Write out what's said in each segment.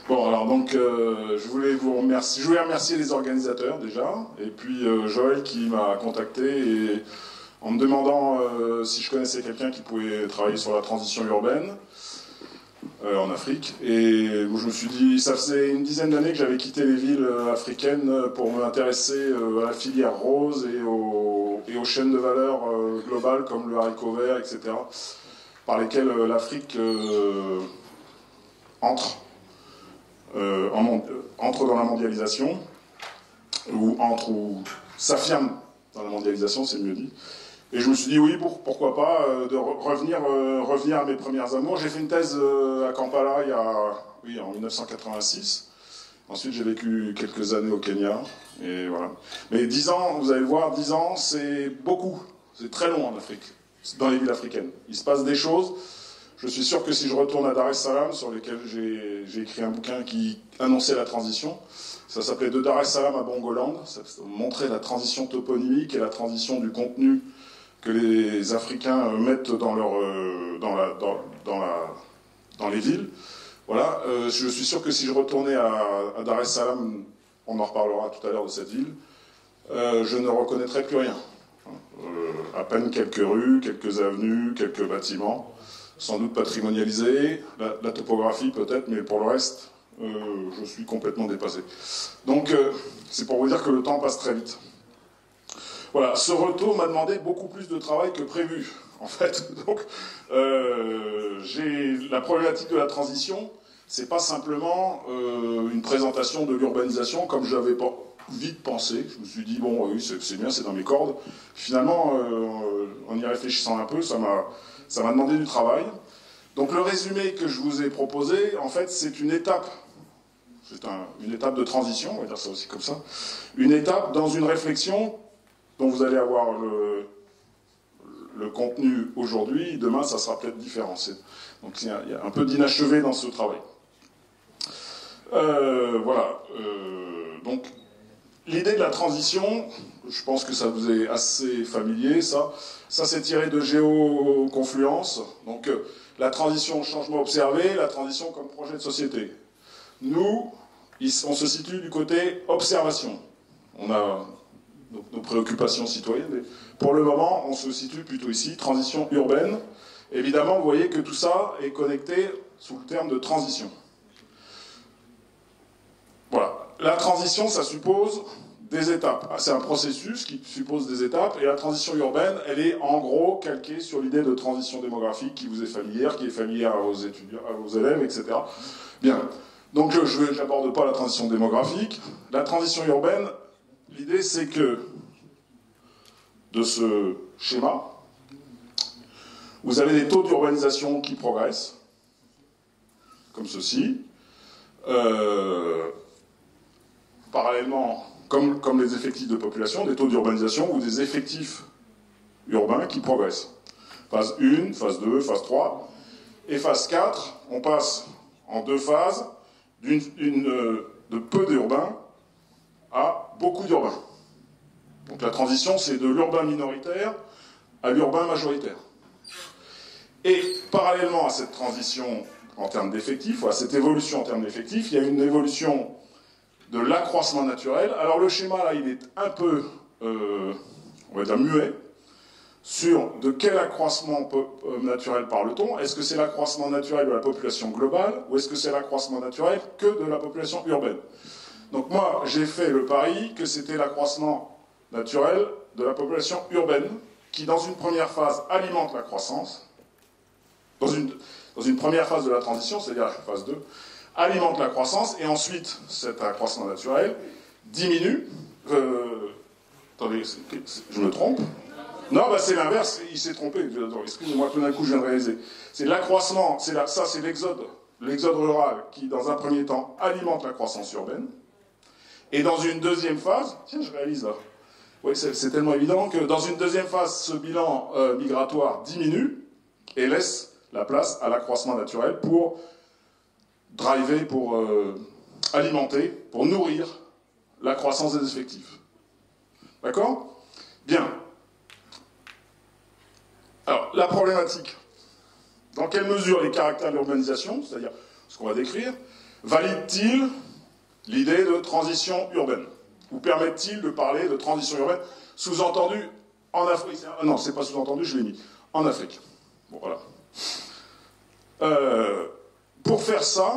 Bon, alors donc, je voulais remercier les organisateurs déjà, et puis Joël qui m'a contacté en me demandant si je connaissais quelqu'un qui pouvait travailler sur la transition urbaine en Afrique. Et je me suis dit, ça faisait une dizaine d'années que j'avais quitté les villes africaines pour m'intéresser à la filière rose et aux chaînes de valeur globales comme le haricot vert, etc., par lesquelles l'Afrique entre dans la mondialisation, ou s'affirme dans la mondialisation, c'est mieux dit. Et je me suis dit, oui, pourquoi pas, de revenir à mes premières amours. J'ai fait une thèse à Kampala en 1986. Ensuite, j'ai vécu quelques années au Kenya. Et voilà. Mais 10 ans, vous allez le voir, 10 ans, c'est beaucoup. C'est très long en Afrique, dans les villes africaines. Il se passe des choses. Je suis sûr que si je retourne à Dar es Salaam, sur lequel j'ai écrit un bouquin qui annonçait la transition, ça s'appelait De Dar es Salaam à Bongoland, ça montrait la transition toponymique et la transition du contenu que les Africains mettent dans les villes. Voilà, je suis sûr que si je retournais à Dar es Salaam, on en reparlera tout à l'heure de cette ville, je ne reconnaîtrais plus rien. À peine quelques rues, quelques avenues, quelques bâtiments, sans doute patrimonialisés, la topographie peut-être, mais pour le reste, je suis complètement dépassé. Donc, c'est pour vous dire que le temps passe très vite. Voilà, ce retour m'a demandé beaucoup plus de travail que prévu, en fait. Donc, la problématique de la transition, c'est pas simplement une présentation de l'urbanisation, comme je l'avais vite pensé. Je me suis dit, bon, oui, c'est bien, c'est dans mes cordes. Finalement, en y réfléchissant un peu, ça m'a demandé du travail. Donc, le résumé que je vous ai proposé, en fait, c'est une étape. C'est une étape de transition, on va dire ça aussi comme ça. Une étape dans une réflexion dont vous allez avoir le contenu aujourd'hui, demain ça sera peut-être différent. Donc il y a un peu d'inachevé dans ce travail. Voilà. Donc l'idée de la transition, je pense que ça vous est assez familier, ça c'est tiré de Géoconfluence. Donc la transition, changement observé, la transition comme projet de société. Nous, on se situe du côté observation. On a nos préoccupations citoyennes. Mais pour le moment, on se situe plutôt ici, transition urbaine. Évidemment, vous voyez que tout ça est connecté sous le terme de transition. Voilà. La transition, ça suppose des étapes. C'est un processus qui suppose des étapes, et la transition urbaine, elle est en gros calquée sur l'idée de transition démographique qui vous est familière, qui est familière à vos étudiants, à vos élèves, etc. Bien. Donc, je n'aborde pas la transition démographique. La transition urbaine, l'idée, c'est que, de ce schéma, vous avez des taux d'urbanisation qui progressent, comme ceci. Parallèlement, comme les effectifs de population, des taux d'urbanisation ou des effectifs urbains qui progressent. Phase 1, phase 2, phase 3. Et phase 4, on passe en 2 phases de peu d'urbains à beaucoup d'urbains. Donc la transition, c'est de l'urbain minoritaire à l'urbain majoritaire. Et parallèlement à cette transition en termes d'effectifs, à cette évolution en termes d'effectifs, il y a une évolution de l'accroissement naturel. Alors le schéma, là, il est un peu, on va dire, muet, sur de quel accroissement naturel parle-t-on. Est-ce que c'est l'accroissement naturel de la population globale, ou est-ce que c'est l'accroissement naturel que de la population urbaine? Donc moi, j'ai fait le pari que c'était l'accroissement naturel de la population urbaine, qui dans une première phase alimente la croissance, dans une première phase de la transition, c'est-à-dire la phase 2, alimente la croissance, et ensuite cet accroissement naturel diminue. Attendez, je me trompe? Non, bah c'est l'inverse, il s'est trompé. Excusez-moi, tout d'un coup je viens de réaliser. C'est l'accroissement, ça c'est l'exode rural qui, dans un premier temps, alimente la croissance urbaine. Et dans une deuxième phase, tiens, je réalise là. Oui, c'est tellement évident que dans une deuxième phase, ce bilan migratoire diminue et laisse la place à l'accroissement naturel pour driver, pour alimenter, pour nourrir la croissance des effectifs. D'accord? Bien. Alors, la problématique. Dans quelle mesure les caractères de l'urbanisation, c'est-à-dire ce qu'on va décrire, valide-t-il l'idée de transition urbaine? Ou permet-il de parler de transition urbaine, sous-entendu en Afrique? Non, c'est pas sous-entendu, je l'ai mis. En Afrique. Bon, voilà. Pour faire ça,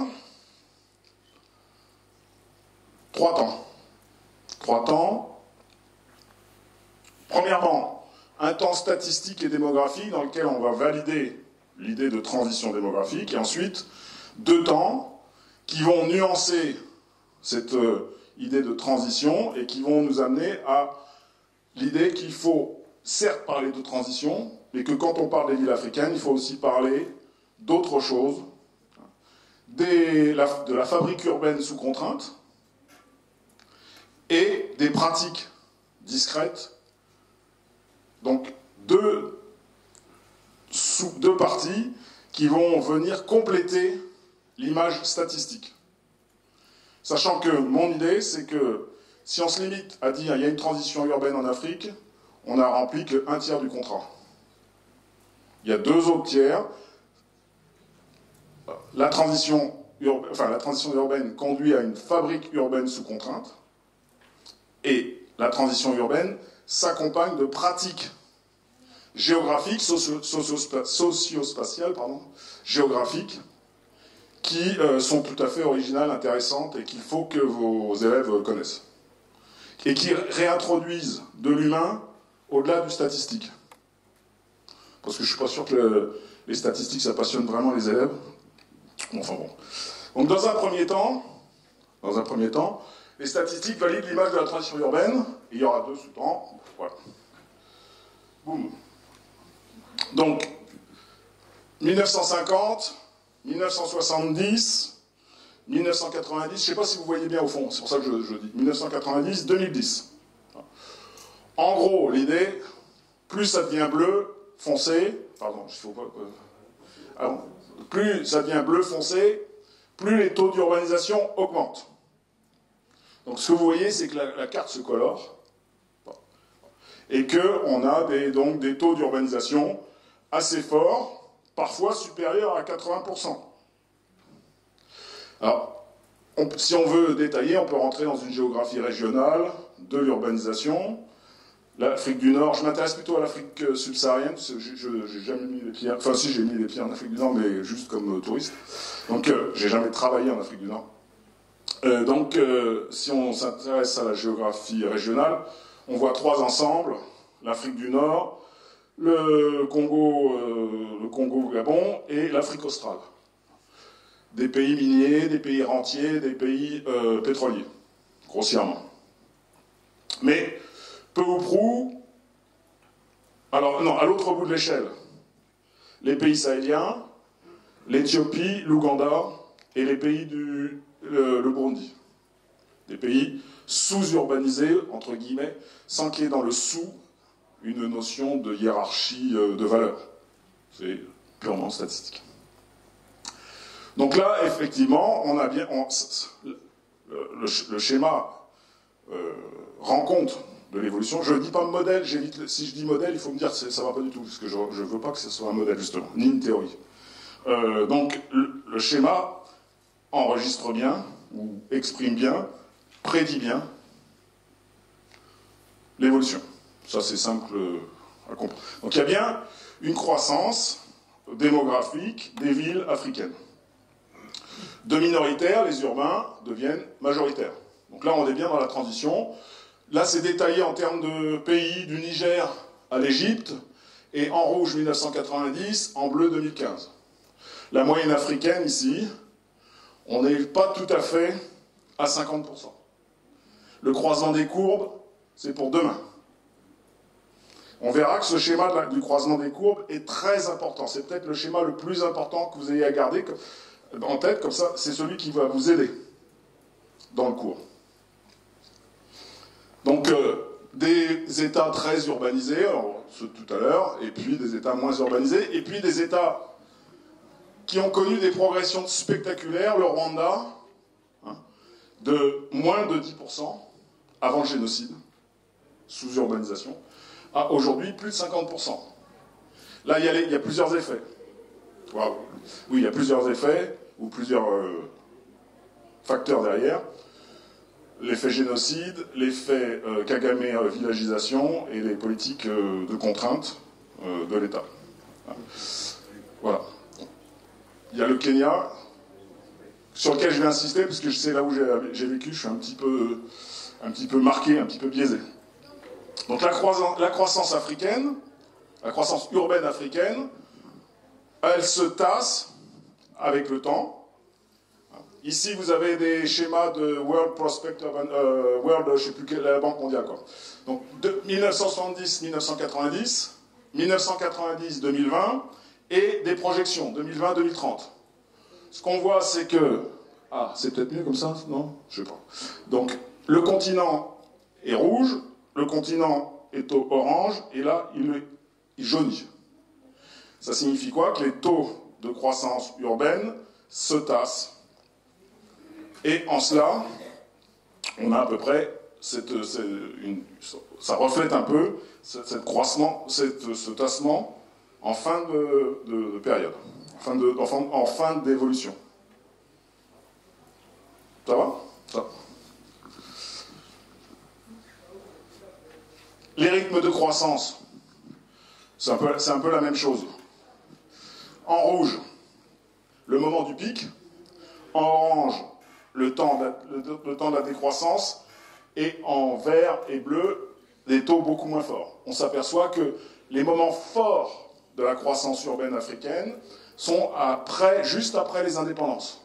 3 temps. 3 temps. Premièrement, un temps statistique et démographique dans lequel on va valider l'idée de transition démographique, et ensuite 2 temps qui vont nuancer cette idée de transition et qui vont nous amener à l'idée qu'il faut certes parler de transition, mais que quand on parle des villes africaines, il faut aussi parler d'autres choses, de la fabrique urbaine sous contrainte et des pratiques discrètes. Donc deux parties qui vont venir compléter l'image statistique. Sachant que mon idée, c'est que si on se limite à dire il y a une transition urbaine en Afrique, on n'a rempli que 1/3 du contrat. Il y a 2 autres tiers. La transition urbaine conduit à une fabrique urbaine sous contrainte, et la transition urbaine s'accompagne de pratiques géographiques, socio-spatiales, géographiques, qui sont tout à fait originales, intéressantes, et qu'il faut que vos élèves connaissent. Et qui réintroduisent de l'humain au-delà du statistique. Parce que je ne suis pas sûr que les statistiques, ça passionne vraiment les élèves. Enfin bon. Donc dans un premier temps, les statistiques valident l'image de la transition urbaine, et il y aura 2 sous-temps. Voilà. Boum. Donc, 1950, 1970, 1990, je ne sais pas si vous voyez bien au fond, c'est pour ça que je dis 1990, 2010. En gros, l'idée, plus ça devient bleu foncé, plus ça devient bleu foncé, plus les taux d'urbanisation augmentent. Donc ce que vous voyez, c'est que la carte se colore, et qu'on a donc des taux d'urbanisation assez forts, parfois supérieurs à 80%. Alors, si on veut détailler, on peut rentrer dans une géographie régionale de l'urbanisation. L'Afrique du Nord, je m'intéresse plutôt à l'Afrique subsaharienne, parce que j'ai jamais mis les pieds, enfin si j'ai mis les pieds en Afrique du Nord, mais juste comme touriste. Donc j'ai jamais travaillé en Afrique du Nord. Si on s'intéresse à la géographie régionale, on voit 3 ensembles, l'Afrique du Nord, le Congo-Gabon et l'Afrique australe. Des pays miniers, des pays rentiers, des pays pétroliers, grossièrement. Mais peu ou prou, alors non, à l'autre bout de l'échelle, les pays sahéliens, l'Éthiopie, l'Ouganda et les pays le Burundi. Des pays sous-urbanisés, entre guillemets, sans qu'il y ait dans le sous une notion de hiérarchie de valeur. C'est purement statistique. Donc là, effectivement, on a bien... le schéma rend compte de l'évolution. Je ne dis pas modèle, si je dis modèle, il faut me dire que ça ne va pas du tout, parce que je ne veux pas que ce soit un modèle, justement, ni une théorie. Donc, le schéma enregistre bien, ou exprime bien, prédit bien l'évolution. Ça, c'est simple à comprendre. Donc, il y a bien une croissance démographique des villes africaines. De minoritaires, les urbains deviennent majoritaires. Donc là, on est bien dans la transition. Là, c'est détaillé en termes de pays, du Niger à l'Égypte, et en rouge 1990, en bleu 2015. La moyenne africaine, ici, on n'est pas tout à fait à 50%. Le croisement des courbes, c'est pour demain. On verra que ce schéma du croisement des courbes est très important. C'est peut-être le schéma le plus important que vous ayez à garder en tête, comme ça, c'est celui qui va vous aider dans le cours. Donc, des États très urbanisés, alors, ceux de tout à l'heure, et puis des États moins urbanisés, et puis des États qui ont connu des progressions spectaculaires, le Rwanda, de moins de 10% avant le génocide, sous urbanisation, à aujourd'hui plus de 50%. Là, il y a plusieurs effets. Wow. Oui, il y a plusieurs effets. ou plusieurs facteurs derrière. L'effet génocide, l'effet Kagame-villagisation et les politiques de contrainte de l'État. Voilà. Il y a le Kenya, sur lequel je vais insister, parce que c'est là où j'ai vécu, je suis un petit peu marqué, un petit peu biaisé. Donc la croissance africaine, la croissance urbaine africaine, elle se tasse avec le temps. Ici, vous avez des schémas de World Prospector, je sais plus quelle, la Banque mondiale, quoi. Donc, de 1970-1990, 1990-2020, et des projections, 2020-2030. Ce qu'on voit, c'est que... Ah, c'est peut-être mieux comme ça, non? Je sais pas. Donc, le continent est rouge, le continent est au orange, et là, il jaunit. Ça signifie quoi? Que les taux de croissance urbaine se tassent. Et en cela, on a à peu près, ça reflète un peu ce tassement en fin de période, en fin d'évolution. Ça va? Ça va. Les rythmes de croissance, c'est un peu la même chose. En rouge, le moment du pic. En orange, le temps de la décroissance, et en vert et bleu, des taux beaucoup moins forts. On s'aperçoit que les moments forts de la croissance urbaine africaine sont juste après les indépendances.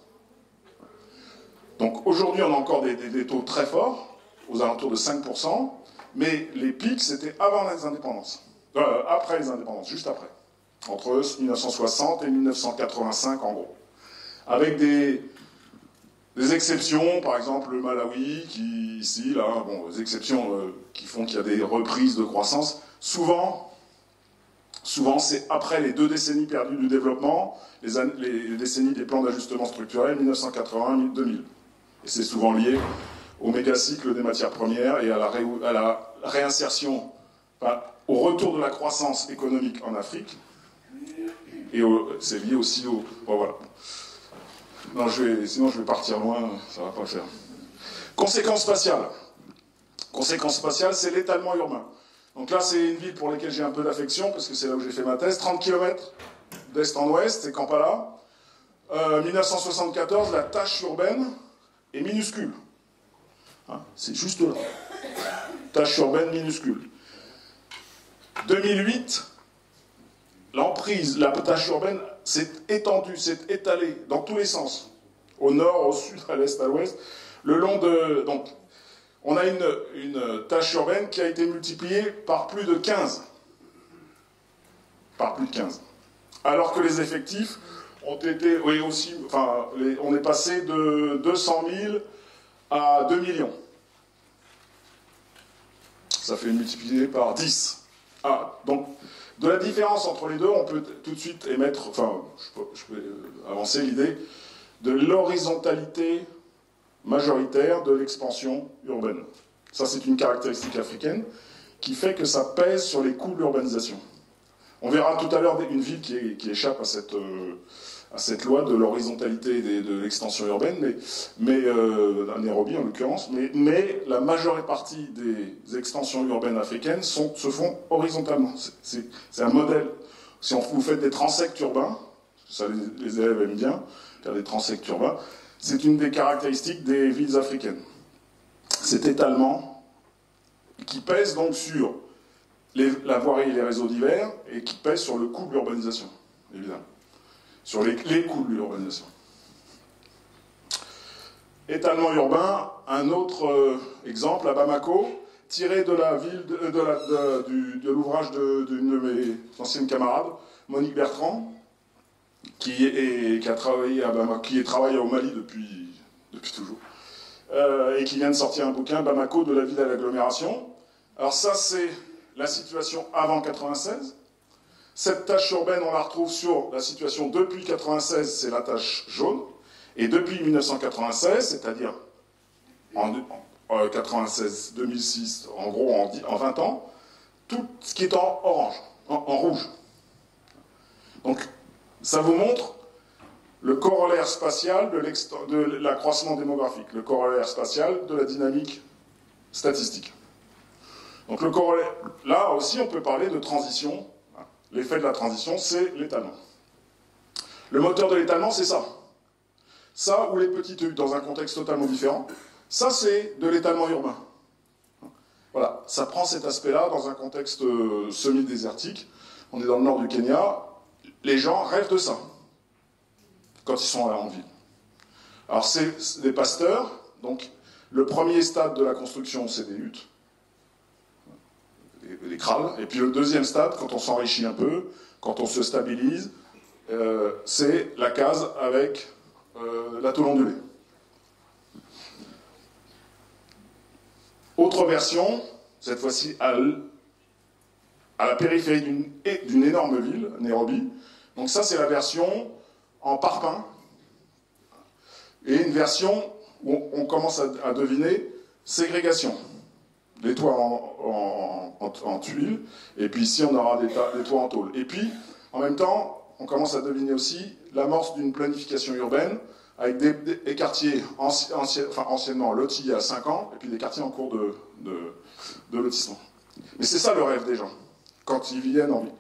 Donc aujourd'hui, on a encore des taux très forts, aux alentours de 5%, mais les pics, c'était avant les indépendances. Après les indépendances, juste après. Entre 1960 et 1985, en gros. Avec des exceptions, par exemple le Malawi, des exceptions qui font qu'il y a des reprises de croissance. Souvent c'est après les 2 décennies perdues du développement, les décennies des plans d'ajustement structurel, 1980-2000. Et c'est souvent lié au mégacycle des matières premières et à la réinsertion, au retour de la croissance économique en Afrique. Et c'est lié aussi au... Bon, voilà. Non, sinon je vais partir loin, ça ne va pas le faire. Conséquences spatiales. Conséquences spatiales, c'est l'étalement urbain. Donc là, c'est une ville pour laquelle j'ai un peu d'affection, parce que c'est là où j'ai fait ma thèse. 30 km d'est en ouest, c'est Kampala. 1974, la tâche urbaine est minuscule. Hein, c'est juste là. Tâche urbaine minuscule. 2008, l'emprise, la tâche urbaine s'est étendue, s'est étalée dans tous les sens. Au nord, au sud, à l'est, à l'ouest. Le long de... Donc, on a une tâche urbaine qui a été multipliée par plus de 15. Par plus de 15. Alors que les effectifs ont été... Oui, aussi... Enfin, on est passé de 200 000 à 2 millions. Ça fait multiplier par 10. Ah, donc, de la différence entre les deux, on peut tout de suite émettre... Enfin, je peux avancer l'idée de l'horizontalité majoritaire de l'expansion urbaine. Ça, c'est une caractéristique africaine qui fait que ça pèse sur les coûts de l'urbanisation. On verra tout à l'heure une ville qui échappe à cette loi de l'horizontalité de l'extension urbaine, mais à Nairobi en l'occurrence, mais la majeure partie des extensions urbaines africaines se font horizontalement. C'est un modèle. Si vous faites des transects urbains, ça les élèves aiment bien, faire des transects urbains, c'est une des caractéristiques des villes africaines. Cet étalement qui pèse donc sur la voirie et les réseaux divers et qui pèse sur le coût de l'urbanisation, évidemment. Sur les coûts de l'urbanisation. Étalement urbain, un autre exemple à Bamako, tiré de l'ouvrage d'une de mes anciennes camarades, Monique Bertrand, qui a travaillé à Bamako, qui travaille au Mali depuis toujours, et qui vient de sortir un bouquin, Bamako, de la ville à l'agglomération. Alors ça, c'est la situation avant 96. Cette tâche urbaine, on la retrouve sur la situation depuis 1996, c'est la tâche jaune. Et depuis 1996, c'est-à-dire en 96, 2006, en gros en 20 ans, tout ce qui est en orange, en rouge. Donc, ça vous montre le corollaire spatial de l'accroissement démographique, le corollaire spatial de la dynamique statistique. Donc le corollaire, là aussi on peut parler de transition. L'effet de la transition, c'est l'étalement. Le moteur de l'étalement, c'est ça. Ça ou les petites huttes dans un contexte totalement différent, ça c'est de l'étalement urbain. Voilà, ça prend cet aspect-là dans un contexte semi-désertique. On est dans le nord du Kenya, les gens rêvent de ça quand ils sont en ville. Alors c'est des pasteurs, donc le premier stade de la construction, c'est des huttes, des krals, et puis le deuxième stade, quand on s'enrichit un peu, quand on se stabilise, c'est la case avec la tôle ondulée. Autre version, cette fois-ci à la périphérie d'une énorme ville, Nairobi. Donc ça, c'est la version en parpaing. Et une version où on commence à deviner ségrégation. Des toits en tuiles, et puis ici, on aura des toits en tôle. Et puis, en même temps, on commence à deviner aussi l'amorce d'une planification urbaine avec des quartiers anciennement lotis il y a 5 ans, et puis des quartiers en cours de lotissement. Mais c'est ça le rêve des gens, quand ils viennent en ville.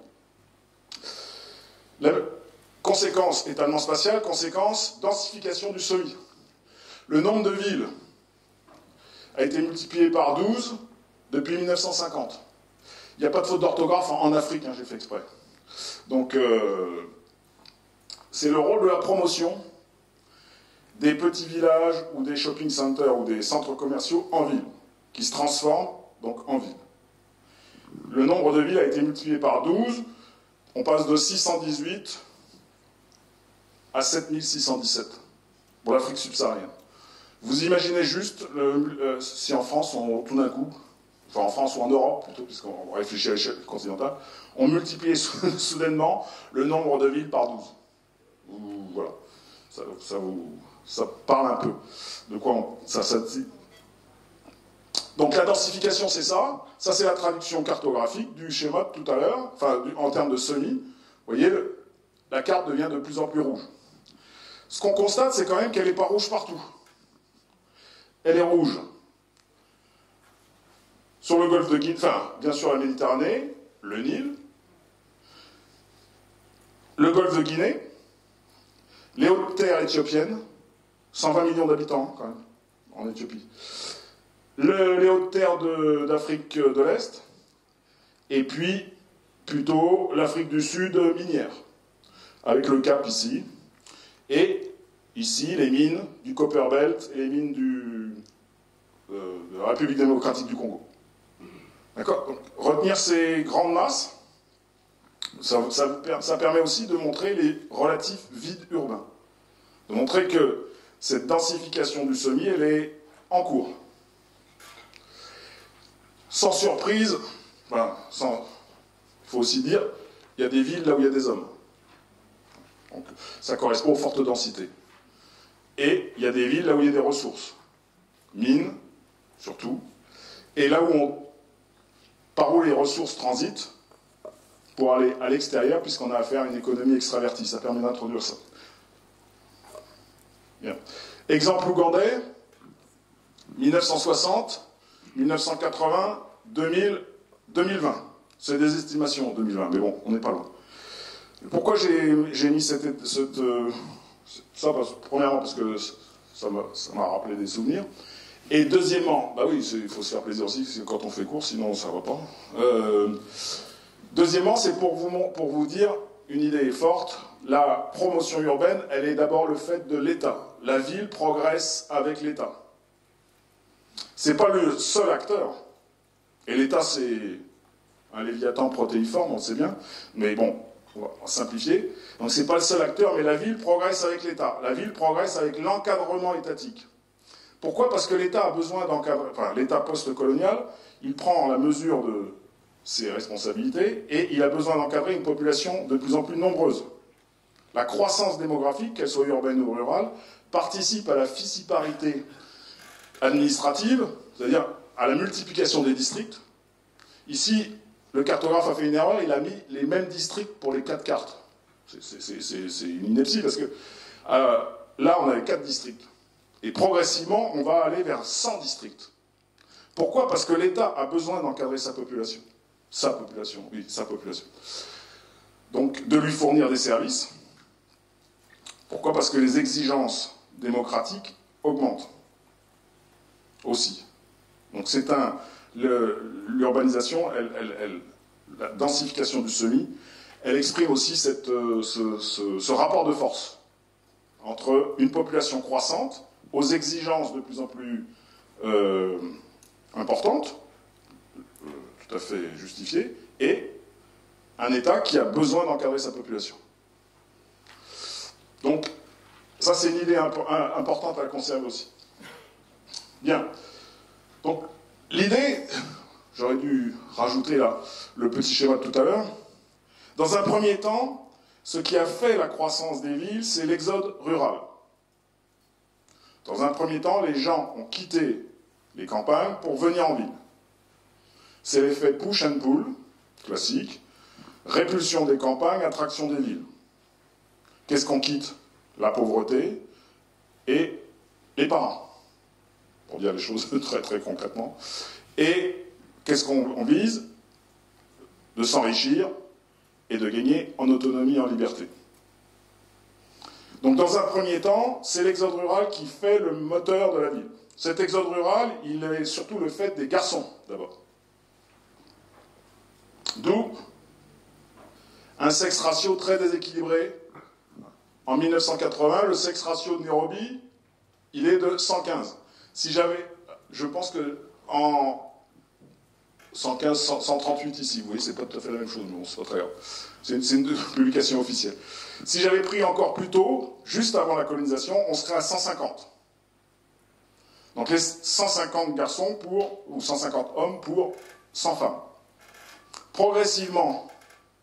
La conséquence, étalement spatial, conséquence, densification du semi. Le nombre de villes a été multiplié par 12 depuis 1950. Il n'y a pas de faute d'orthographe en Afrique, hein, j'ai fait exprès. Donc, c'est le rôle de la promotion des petits villages ou des shopping centers ou des centres commerciaux en ville, qui se transforment donc en ville. Le nombre de villes a été multiplié par 12, on passe de 618 à 7617 pour l'Afrique subsaharienne. Vous imaginez juste si en France, tout d'un coup, enfin en France ou en Europe plutôt, puisqu'on réfléchit à l'échelle continentale, on multipliait soudainement le nombre de villes par 12. Voilà, ça parle un peu de quoi ça dit. Donc la densification, c'est ça. Ça, c'est la traduction cartographique du schéma de tout à l'heure, enfin en termes de semi. Vous voyez, la carte devient de plus en plus rouge. Ce qu'on constate, c'est quand même qu'elle n'est pas rouge partout. Elle est rouge sur le golfe de Guinée, enfin, bien sûr la Méditerranée, le Nil, le golfe de Guinée, les hautes terres éthiopiennes, 120 millions d'habitants quand même, en Éthiopie, les hautes terres d'Afrique de l'Est, et puis plutôt l'Afrique du Sud minière, avec le Cap ici, et ici les mines du Copperbelt et les mines de la République démocratique du Congo. D'accord ? Donc, retenir ces grandes masses, ça permet aussi de montrer les relatifs vides urbains. De montrer que cette densification du semi, elle est en cours. Sans surprise, il faut aussi dire, il y a des villes là où il y a des hommes. Donc, ça correspond aux fortes densités. Et il y a des villes là où il y a des ressources. Mines, surtout. Et là par où les ressources transitent pour aller à l'extérieur, puisqu'on a affaire à une économie extravertie. Ça permet d'introduire ça. Bien. Exemple ougandais, 1960, 1980, 2000, 2020. C'est des estimations en 2020, mais bon, on n'est pas loin. Pourquoi j'ai mis ça premièrement, parce que ça m'a rappelé des souvenirs. Et deuxièmement, bah oui, il faut se faire plaisir aussi quand on fait court, sinon ça va pas. Deuxièmement, c'est pour vous dire une idée forte. La promotion urbaine, elle est d'abord le fait de l'État. La ville progresse avec l'État. C'est pas le seul acteur. Et l'État, c'est un léviathan protéiforme, on le sait bien. Mais bon, on va simplifier. Donc c'est pas le seul acteur, mais la ville progresse avec l'État. La ville progresse avec l'encadrement étatique. Pourquoi ? Parce que l'État a besoin d'encadrer, enfin l'État post-colonial, il prend la mesure de ses responsabilités et il a besoin d'encadrer une population de plus en plus nombreuse. La croissance démographique, qu'elle soit urbaine ou rurale, participe à la fissiparité administrative, c'est-à-dire à la multiplication des districts. Ici, le cartographe a fait une erreur, il a mis les mêmes districts pour les 4 cartes. C'est une ineptie parce que Là, on avait 4 districts. Et progressivement, on va aller vers 100 districts. Pourquoi? Parce que l'État a besoin d'encadrer sa population. Sa population, oui, sa population. Donc, de lui fournir des services. Pourquoi? Parce que les exigences démocratiques augmentent aussi. Donc, c'est l'urbanisation, la densification du semi, elle exprime aussi ce rapport de force entre une population croissante, aux exigences de plus en plus importantes, tout à fait justifiées, et un État qui a besoin d'encadrer sa population. Donc, ça c'est une idée importante à conserver aussi. Bien. Donc, l'idée, j'aurais dû rajouter là le petit schéma de tout à l'heure. Dans un premier temps, ce qui a fait la croissance des villes, c'est l'exode rural. Dans un premier temps, les gens ont quitté les campagnes pour venir en ville. C'est l'effet push and pull, classique, répulsion des campagnes, attraction des villes. Qu'est-ce qu'on quitte? La pauvreté et les parents, pour dire les choses très très concrètement. Et qu'est-ce qu'on vise? De s'enrichir et de gagner en autonomie et en liberté. Donc dans un premier temps, c'est l'exode rural qui fait le moteur de la ville. Cet exode rural, il est surtout le fait des garçons, d'abord. D'où un sexe ratio très déséquilibré. En 1980, le sexe ratio de Nairobi, il est de 115. Si j'avais, je pense que en 115, 138 ici, vous voyez, c'est pas tout à fait la même chose, mais bon, c'est pas très grave. C'est une publication officielle. Si j'avais pris encore plus tôt, juste avant la colonisation, on serait à 150. Donc les 150 garçons ou 150 hommes pour 100 femmes. Progressivement,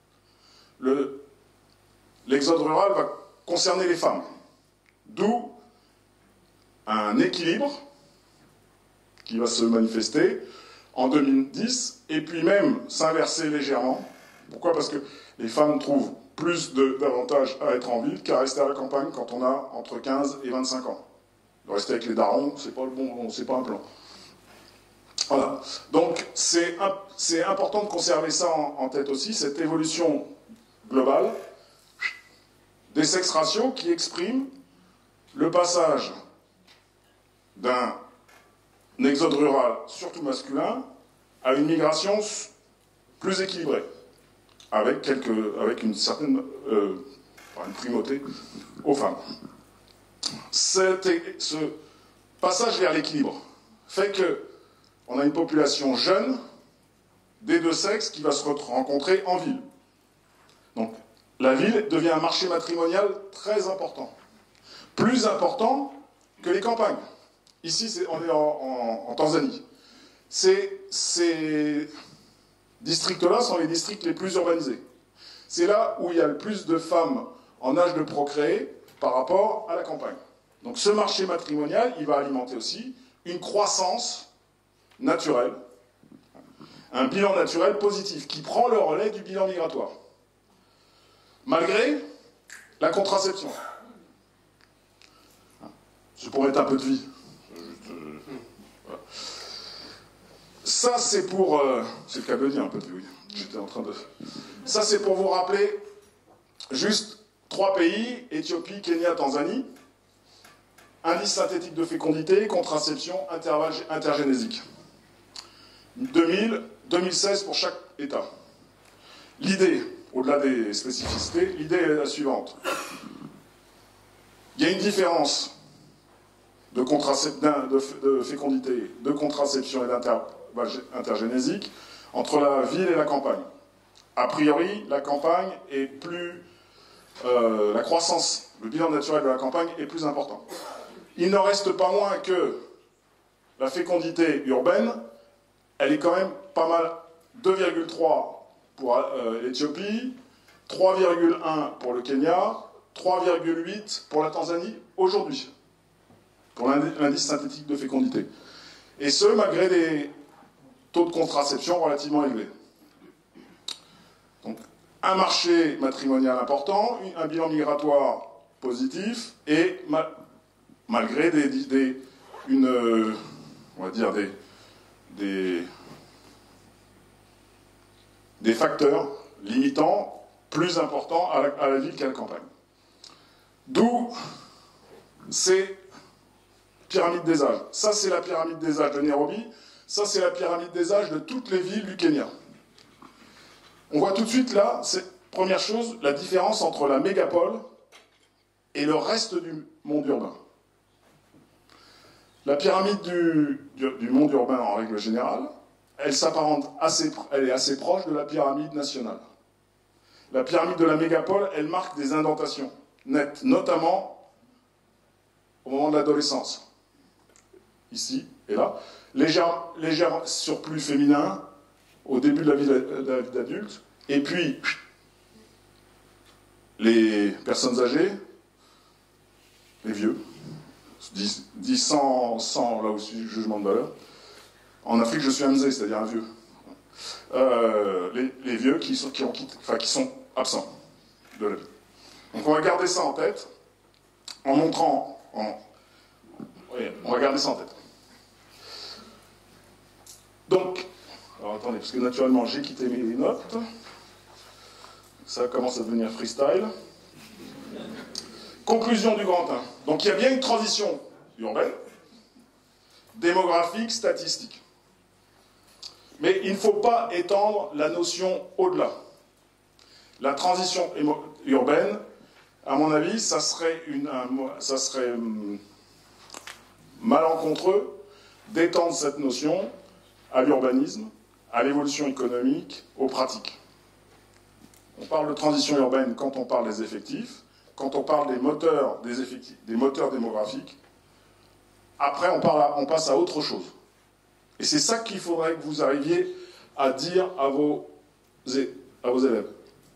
l'exode rural va concerner les femmes. D'où un équilibre qui va se manifester en 2010, et puis même s'inverser légèrement. Pourquoi? Parce que les femmes trouvent plus d'avantages à être en ville qu'à rester à la campagne quand on a entre 15 et 25 ans. De rester avec les darons, c'est pas le bon, c'est pas un plan. Voilà. Donc c'est important de conserver ça en tête aussi, cette évolution globale des sex ratios qui expriment le passage d'un exode rural, surtout masculin, à une migration plus équilibrée, avec une certaine une primauté aux femmes. Ce passage vers l'équilibre fait qu'on a une population jeune des deux sexes qui va se rencontrer en ville. Donc la ville devient un marché matrimonial très important. Plus important que les campagnes. Ici, on est en Tanzanie. Ces districts-là sont les districts les plus urbanisés. C'est là où il y a le plus de femmes en âge de procréer par rapport à la campagne. Donc ce marché matrimonial, il va alimenter aussi une croissance naturelle, un bilan naturel positif qui prend le relais du bilan migratoire. Malgré la contraception. C'est pour mettre un peu de vie. Voilà. Ça, c'est pour... c'est le cas de le dire, un peu de vie, oui. J'étais en train de... Ça, c'est pour vous rappeler juste 3 pays, Éthiopie, Kenya, Tanzanie. Indice synthétique de fécondité, contraception, intergénésique. 2016 pour chaque État. L'idée, au-delà des spécificités, l'idée est la suivante. Il y a une différence de fécondité, de contraception et d'intergénésique entre la ville et la campagne. A priori, la campagne est plus... la croissance, le bilan naturel de la campagne est plus important. Il n'en reste pas moins que la fécondité urbaine, elle est quand même pas mal, 2,3 pour l'Éthiopie, 3,1 pour le Kenya, 3,8 pour la Tanzanie aujourd'hui, pour l'indice synthétique de fécondité. Et ce, malgré des taux de contraception relativement élevés. Donc, un marché matrimonial important, un bilan migratoire positif, et malgré on va dire des facteurs limitants plus importants à la ville qu'à la campagne. D'où ces pyramides des âges. Ça, c'est la pyramide des âges de Nairobi. Ça, c'est la pyramide des âges de toutes les villes du Kenya. On voit tout de suite là, première chose, la différence entre la mégapole et le reste du monde urbain. La pyramide du monde urbain, en règle générale, elle s'apparente elle est assez proche de la pyramide nationale. La pyramide de la mégapole, elle marque des indentations nettes, notamment au moment de l'adolescence. Ici et là. Léger surplus féminin au début de la vie d'adulte. Et puis, les personnes âgées, les vieux, 100 là aussi, jugement de valeur. En Afrique, je suis un mzé, c'est-à-dire un vieux. Les vieux qui sont absents de la vie. Donc on va garder ça en tête, en montrant... Oui, on va garder ça en tête. Donc, alors attendez, parce que naturellement j'ai quitté mes notes. Ça commence à devenir freestyle. Conclusion du grand 1. Donc il y a bien une transition urbaine, démographique, statistique. Mais il ne faut pas étendre la notion au-delà. La transition urbaine, à mon avis, ça serait malencontreux d'étendre cette notion à l'urbanisme, à l'évolution économique, aux pratiques. On parle de transition urbaine quand on parle des effectifs, quand on parle des moteurs des effectifs, des moteurs démographiques. Après, on passe à autre chose. Et c'est ça qu'il faudrait que vous arriviez à dire à vos élèves.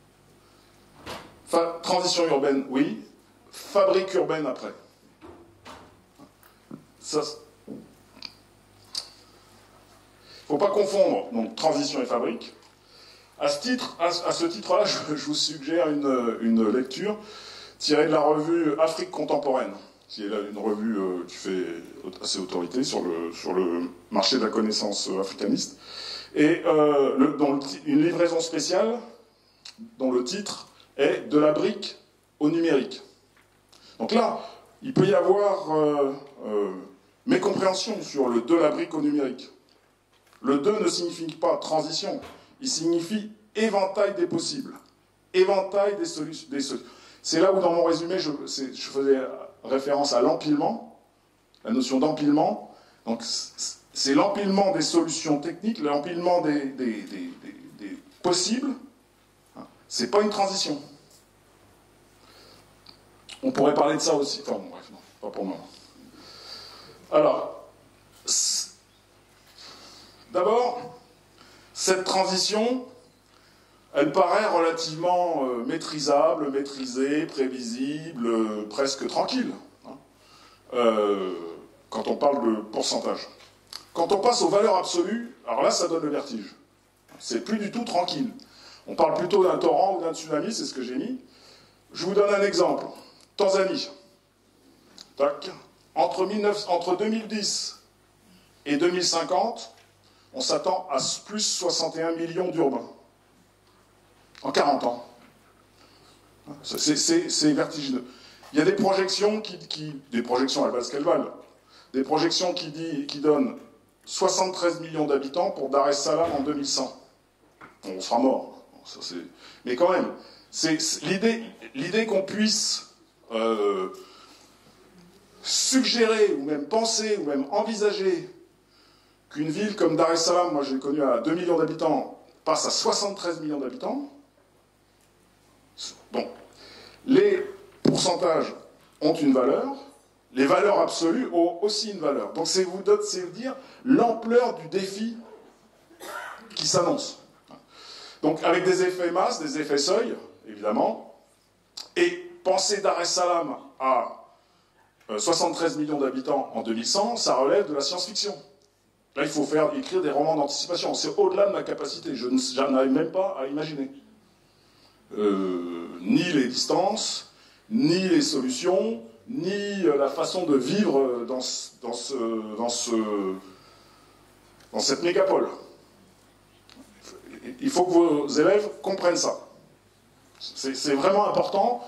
Transition urbaine, oui. Fabrique urbaine après. Ça, il ne faut pas confondre donc, transition et fabrique. À ce titre-là, je vous suggère une lecture tirée de la revue Afrique contemporaine, qui est une revue qui fait assez autorité sur le marché de la connaissance africaniste, et une livraison spéciale dont le titre est « De la brique au numérique ». Donc là, il peut y avoir mécompréhension sur le « de la brique au numérique ». Le « de » ne signifie pas transition, il signifie éventail des possibles, éventail des solutions. C'est là où, dans mon résumé, je faisais référence à l'empilement, la notion d'empilement. Donc, c'est l'empilement des solutions techniques, l'empilement des possibles. C'est pas une transition. On pourrait parler de ça aussi. Enfin, bon, bref, non, pas pour le moment. Alors, d'abord, cette transition, elle paraît relativement maîtrisable, maîtrisée, prévisible, presque tranquille, quand on parle de pourcentage. Quand on passe aux valeurs absolues, alors là, ça donne le vertige. C'est plus du tout tranquille. On parle plutôt d'un torrent ou d'un tsunami, c'est ce que j'ai mis. Je vous donne un exemple. Tanzanie. Tac. Entre 2010 et 2050, on s'attend à plus 61 millions d'urbains. En 40 ans. C'est vertigineux. Il y a des projections des projections à la base qu'elles valent, des projections qui donnent 73 millions d'habitants pour Dar es Salaam en 2100. On sera mort. Mais quand même, c'est l'idée qu'on puisse suggérer, ou même penser, ou même envisager qu'une ville comme Dar es Salaam, moi j'ai connu à 2 millions d'habitants, passe à 73 millions d'habitants. Bon, les pourcentages ont une valeur, les valeurs absolues ont aussi une valeur. Donc c'est vous dire l'ampleur du défi qui s'annonce. Donc avec des effets masse, des effets seuil, évidemment, et penser Dar es Salaam à 73 millions d'habitants en 2100, ça relève de la science-fiction. Là, il faut écrire des romans d'anticipation. C'est au-delà de ma capacité. J'en arrive même pas à imaginer. Ni les distances, ni les solutions, ni la façon de vivre dans cette mégapole. Il faut que vos élèves comprennent ça. C'est vraiment important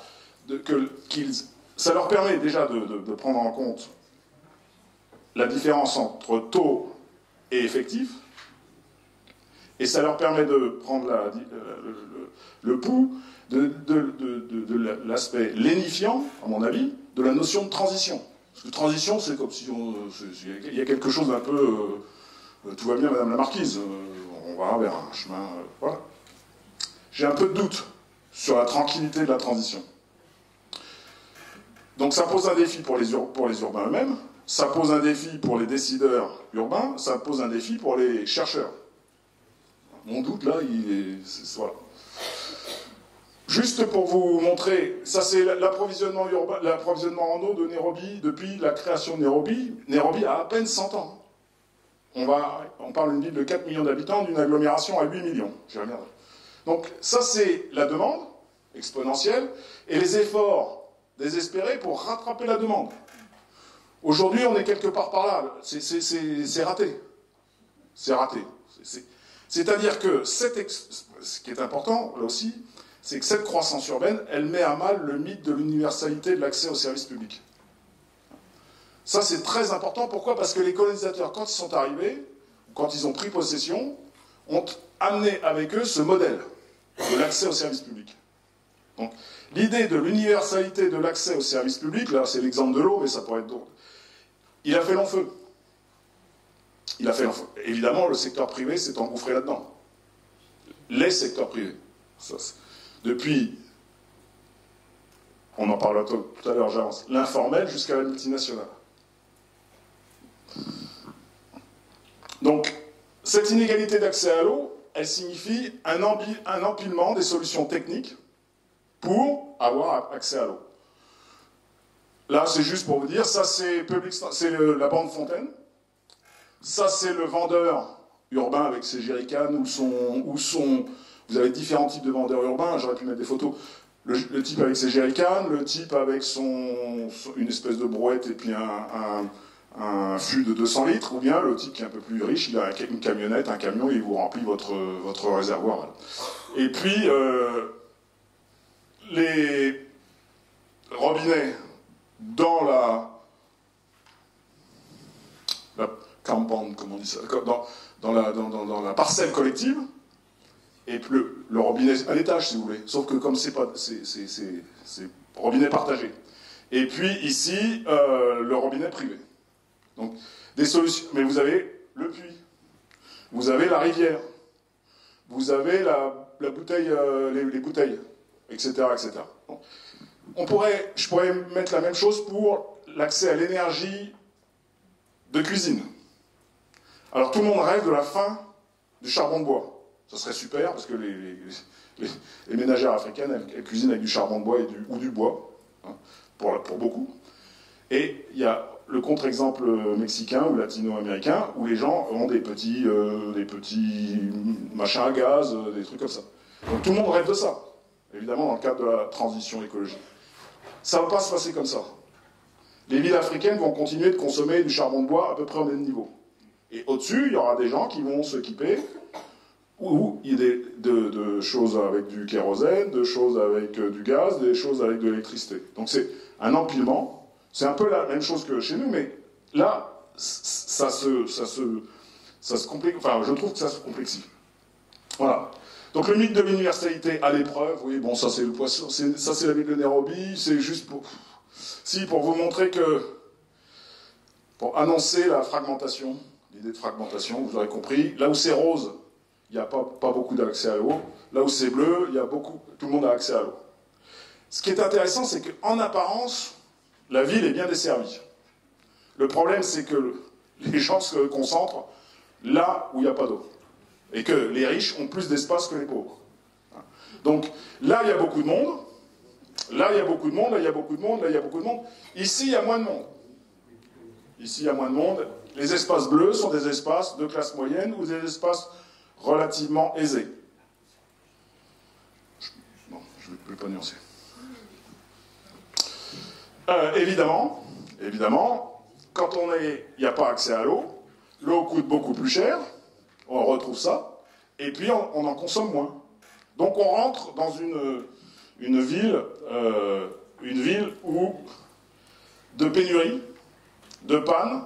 ça leur permet déjà de prendre en compte la différence entre taux et effectif, et ça leur permet de prendre le pouls de l'aspect lénifiant, à mon avis, de la notion de transition. Parce que transition, c'est comme si il y a quelque chose d'un peu... tout va bien, Madame la Marquise, on va vers un chemin... voilà. J'ai un peu de doute sur la tranquillité de la transition. Donc ça pose un défi pour les urbains eux-mêmes, ça pose un défi pour les décideurs urbains, ça pose un défi pour les chercheurs. Mon doute, là, voilà. Juste pour vous montrer, ça c'est l'approvisionnement en eau de Nairobi depuis la création de Nairobi. Nairobi a à peine 100 ans. On parle d'une ville de 4 millions d'habitants, d'une agglomération à 8 millions. J'y reviendrai. Donc ça c'est la demande exponentielle et les efforts désespérés pour rattraper la demande. Aujourd'hui on est quelque part par là, c'est raté. C'est raté. C'est-à-dire que ce qui est important là aussi, c'est que cette croissance urbaine, elle met à mal le mythe de l'universalité de l'accès aux services publics. Ça c'est très important, pourquoi? Parce que les colonisateurs, quand ils sont arrivés, quand ils ont pris possession, ont amené avec eux ce modèle de l'accès aux services publics. Donc, l'idée de l'universalité de l'accès aux services publics, là c'est l'exemple de l'eau, mais ça pourrait être d'autres, il a fait long feu. Il a fait long feu. Évidemment, le secteur privé s'est engouffré là-dedans. Les secteurs privés. Depuis, on en parlera tout à l'heure, j'avance, l'informel jusqu'à la multinationale. Donc, cette inégalité d'accès à l'eau, elle signifie un empilement des solutions techniques pour avoir accès à l'eau. Là, c'est juste pour vous dire, ça c'est la bande fontaine, ça c'est le vendeur urbain avec ses jerrycans, vous avez différents types de vendeurs urbains, j'aurais pu mettre des photos, le type avec ses jerrycans, le type avec une espèce de brouette et puis un fût de 200 litres, ou bien le type qui est un peu plus riche, il a une camionnette, un camion, et il vous remplit votre réservoir. Et puis, les robinets dans la compound, comment on dit ça, dans la parcelle collective, et puis le robinet à l'étage, si vous voulez, sauf que comme c'est robinet partagé. Et puis ici, le robinet privé. Donc, des solutions. Mais vous avez le puits, vous avez la rivière, vous avez la bouteille, les bouteilles, etc., etc. Bon. Je pourrais mettre la même chose pour l'accès à l'énergie de cuisine. Alors tout le monde rêve de la fin du charbon de bois. Ça serait super, parce que les ménagères africaines, elles cuisinent avec du charbon de bois ou du bois, hein, pour beaucoup. Et il y a le contre-exemple mexicain ou latino-américain, où les gens ont des petits machins à gaz, des trucs comme ça. Donc tout le monde rêve de ça, évidemment dans le cadre de la transition écologique. Ça ne va pas se passer comme ça. Les villes africaines vont continuer de consommer du charbon de bois à peu près au même niveau. Et au-dessus, il y aura des gens qui vont s'équiper, ou il y a de choses avec du kérosène, de choses avec du gaz, des choses avec de l'électricité. Donc c'est un empilement. C'est un peu la même chose que chez nous, mais là, ça se complique. Enfin, je trouve que ça se complexifie. Voilà. Donc le mythe de l'universalité à l'épreuve, oui, bon, ça c'est le poisson, ça c'est la ville de Nairobi, c'est juste pour vous montrer que, pour annoncer la fragmentation, l'idée de fragmentation, vous aurez compris, là où c'est rose, il n'y a pas beaucoup d'accès à l'eau, là où c'est bleu, tout le monde a accès à l'eau. Ce qui est intéressant, c'est qu'en apparence, la ville est bien desservie. Le problème, c'est que les gens se concentrent là où il n'y a pas d'eau. Et que les riches ont plus d'espace que les pauvres. Donc, là, il y a beaucoup de monde. Là, il y a beaucoup de monde. Là, il y a beaucoup de monde. Là, il y a beaucoup de monde. Ici, il y a moins de monde. Ici, il y a moins de monde. Les espaces bleus sont des espaces de classe moyenne ou des espaces relativement aisés. Non, je ne vais pas nuancer. Évidemment, quand il n'y a pas accès à l'eau, l'eau coûte beaucoup plus cher, on retrouve ça, et puis on en consomme moins. Donc on rentre dans une ville où de pénurie, de panne,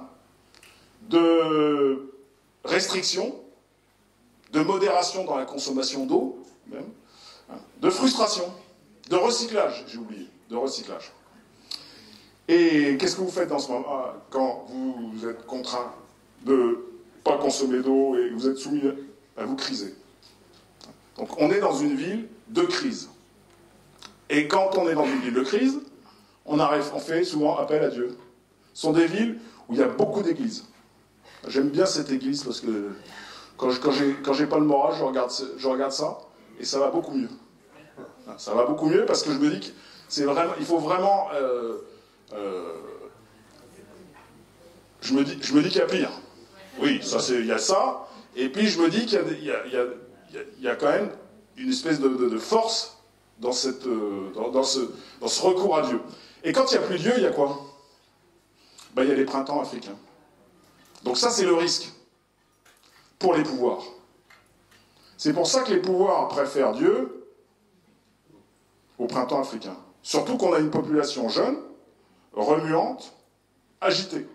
de restrictions, de modération dans la consommation d'eau, même, de frustration, de recyclage, j'ai oublié, de recyclage. Et qu'est-ce que vous faites dans ce moment quand vous êtes contraint de ne pas consommer d'eau et que vous êtes soumis à vous criser? Donc on est dans une ville de crise. Et quand on est dans une ville de crise, on fait souvent appel à Dieu. Ce sont des villes où il y a beaucoup d'églises. J'aime bien cette église parce que quand j'ai pas le moral, je regarde ça et ça va beaucoup mieux. Ça va beaucoup mieux parce que je me dis il faut vraiment... je me dis qu'il y a pire. Oui, il y a ça. Et puis je me dis qu'il y a quand même une espèce de force dans ce recours à Dieu. Et quand il n'y a plus Dieu, il y a quoi? Il y a les printemps africains. Donc ça, c'est le risque pour les pouvoirs. C'est pour ça que les pouvoirs préfèrent Dieu au printemps africain. Surtout qu'on a une population jeune, remuante, agitée.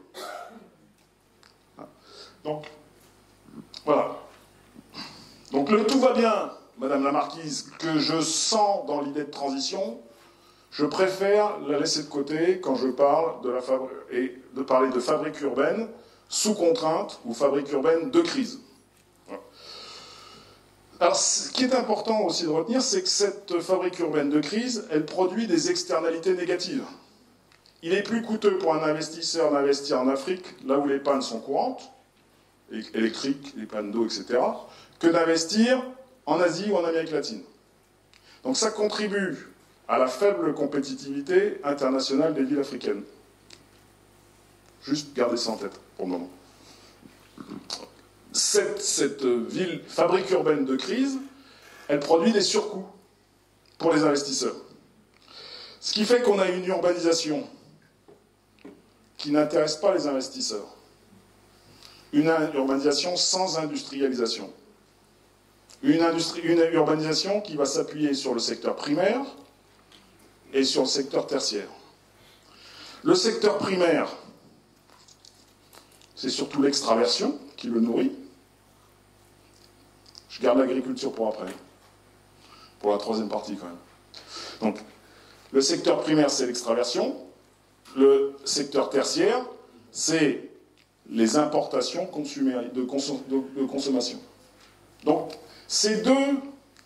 Donc, voilà. Donc le tout va bien, Madame la Marquise, que je sens dans l'idée de transition, je préfère la laisser de côté quand je parle de parler de fabrique urbaine sous contrainte ou fabrique urbaine de crise. Voilà. Alors, ce qui est important aussi de retenir, c'est que cette fabrique urbaine de crise, elle produit des externalités négatives. Il est plus coûteux pour un investisseur d'investir en Afrique, là où les pannes sont courantes, électriques, les pannes d'eau, etc., que d'investir en Asie ou en Amérique latine. Donc ça contribue à la faible compétitivité internationale des villes africaines. Juste gardez ça en tête pour le moment. Cette ville, fabrique urbaine de crise, elle produit des surcoûts pour les investisseurs. Ce qui fait qu'on a une urbanisation qui n'intéresse pas les investisseurs. Une urbanisation sans industrialisation. Une urbanisation qui va s'appuyer sur le secteur primaire et sur le secteur tertiaire. Le secteur primaire, c'est surtout l'extraversion qui le nourrit. Je garde l'agriculture pour après, pour la troisième partie quand même. Donc, le secteur primaire, c'est l'extraversion. Le secteur tertiaire, c'est les importations de consommation. Donc, ces deux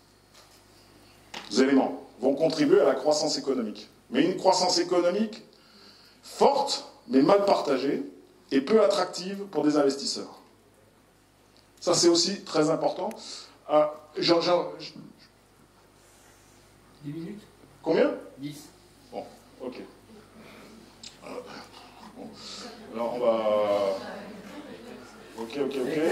éléments vont contribuer à la croissance économique. Mais une croissance économique forte, mais mal partagée, et peu attractive pour des investisseurs. Ça, c'est aussi très important. 10 minutes. Combien? 10. Bon, ok. Bon. Alors, on va... Ok.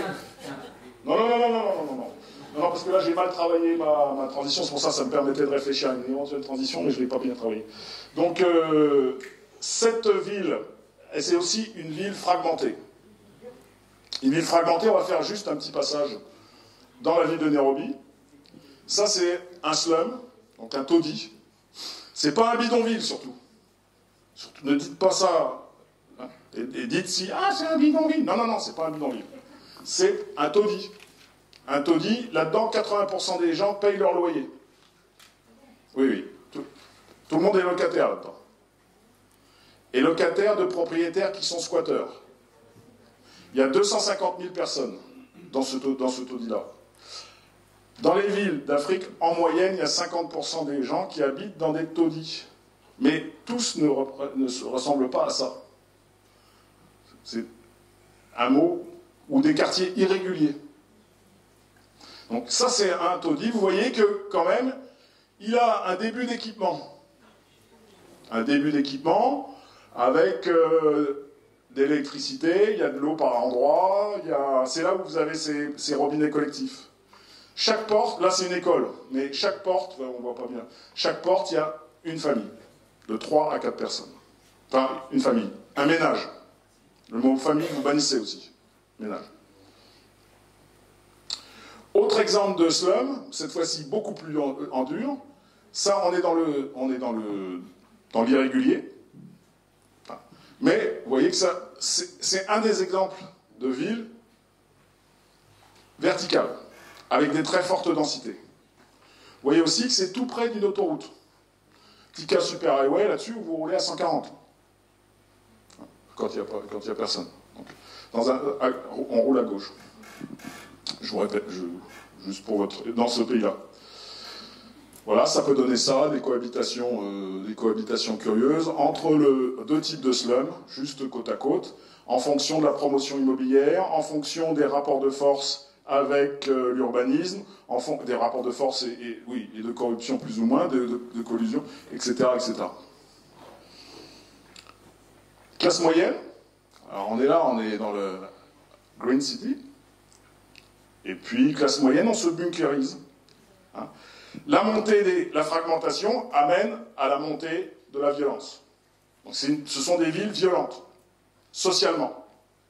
Non, parce que là, j'ai mal travaillé ma transition. C'est pour ça que ça me permettait de réfléchir à une éventuelle transition, mais je ne l'ai pas bien travaillé. Donc, cette ville, c'est aussi une ville fragmentée. Une ville fragmentée, on va faire juste un petit passage dans la ville de Nairobi. Ça, c'est un slum, donc un taudis. C'est pas un bidonville, surtout. Ne dites pas ça. Hein, et dites si, c'est un bidonville. Non, c'est pas un bidonville. C'est un taudis. Un taudis, là-dedans, 80% des gens payent leur loyer. Oui. Tout le monde est locataire là-dedans. Et locataire de propriétaires qui sont squatteurs. Il y a 250 000 personnes dans ce taudis-là. Dans les villes d'Afrique, en moyenne, il y a 50% des gens qui habitent dans des taudis. Mais tous ne se ressemblent pas à ça. C'est un mot ou des quartiers irréguliers. Donc ça, c'est un taudis. Vous voyez que, quand même, il a un début d'équipement. Un début d'équipement avec de l'électricité, il y a de l'eau par endroit, c'est là où vous avez ces robinets collectifs. Chaque porte, là c'est une école, mais chaque porte, on ne voit pas bien, chaque porte, il y a une famille, de 3 à 4 personnes. Enfin, une famille. Un ménage. Le mot famille, vous bannissez aussi. Ménage. Autre exemple de slum, cette fois-ci beaucoup plus en dur. Ça, on est dans l'irrégulier. Enfin, mais vous voyez que ça, c'est un des exemples de villes verticales, avec des très fortes densités. Vous voyez aussi que c'est tout près d'une autoroute. Petit cas super highway là-dessus où vous roulez à 140. Quand il n'y a personne. Donc, on roule à gauche. Je vous répète, juste pour dans ce pays-là. Voilà, ça peut donner ça, des cohabitations curieuses entre deux types de slums, juste côte à côte, en fonction de la promotion immobilière, en fonction des rapports de force avec l'urbanisme, des rapports de force et de corruption plus ou moins, de collusion, etc., etc. Classe moyenne. Alors on est dans le Green City. Et puis, classe moyenne, on se bunkérise. Hein. La fragmentation amène à la montée de la violence. Donc ce sont des villes violentes, socialement.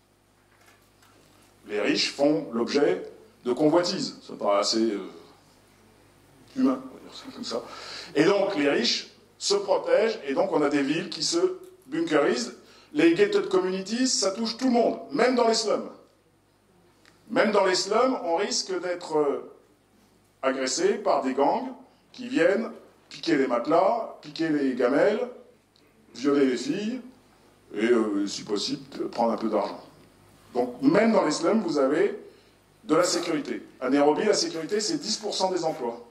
Les riches font l'objet de convoitises. Ça paraît assez humain, on va dire ça comme ça. Et donc, les riches se protègent, et donc on a des villes qui se bunkérisent. Les gated communities, ça touche tout le monde, même dans les slums. Même dans les slums, on risque d'être agressé par des gangs qui viennent piquer les matelas, piquer les gamelles, violer les filles, et, si possible, prendre un peu d'argent. Donc, même dans les slums, vous avez de la sécurité. À Nairobi, la sécurité, c'est 10% des emplois.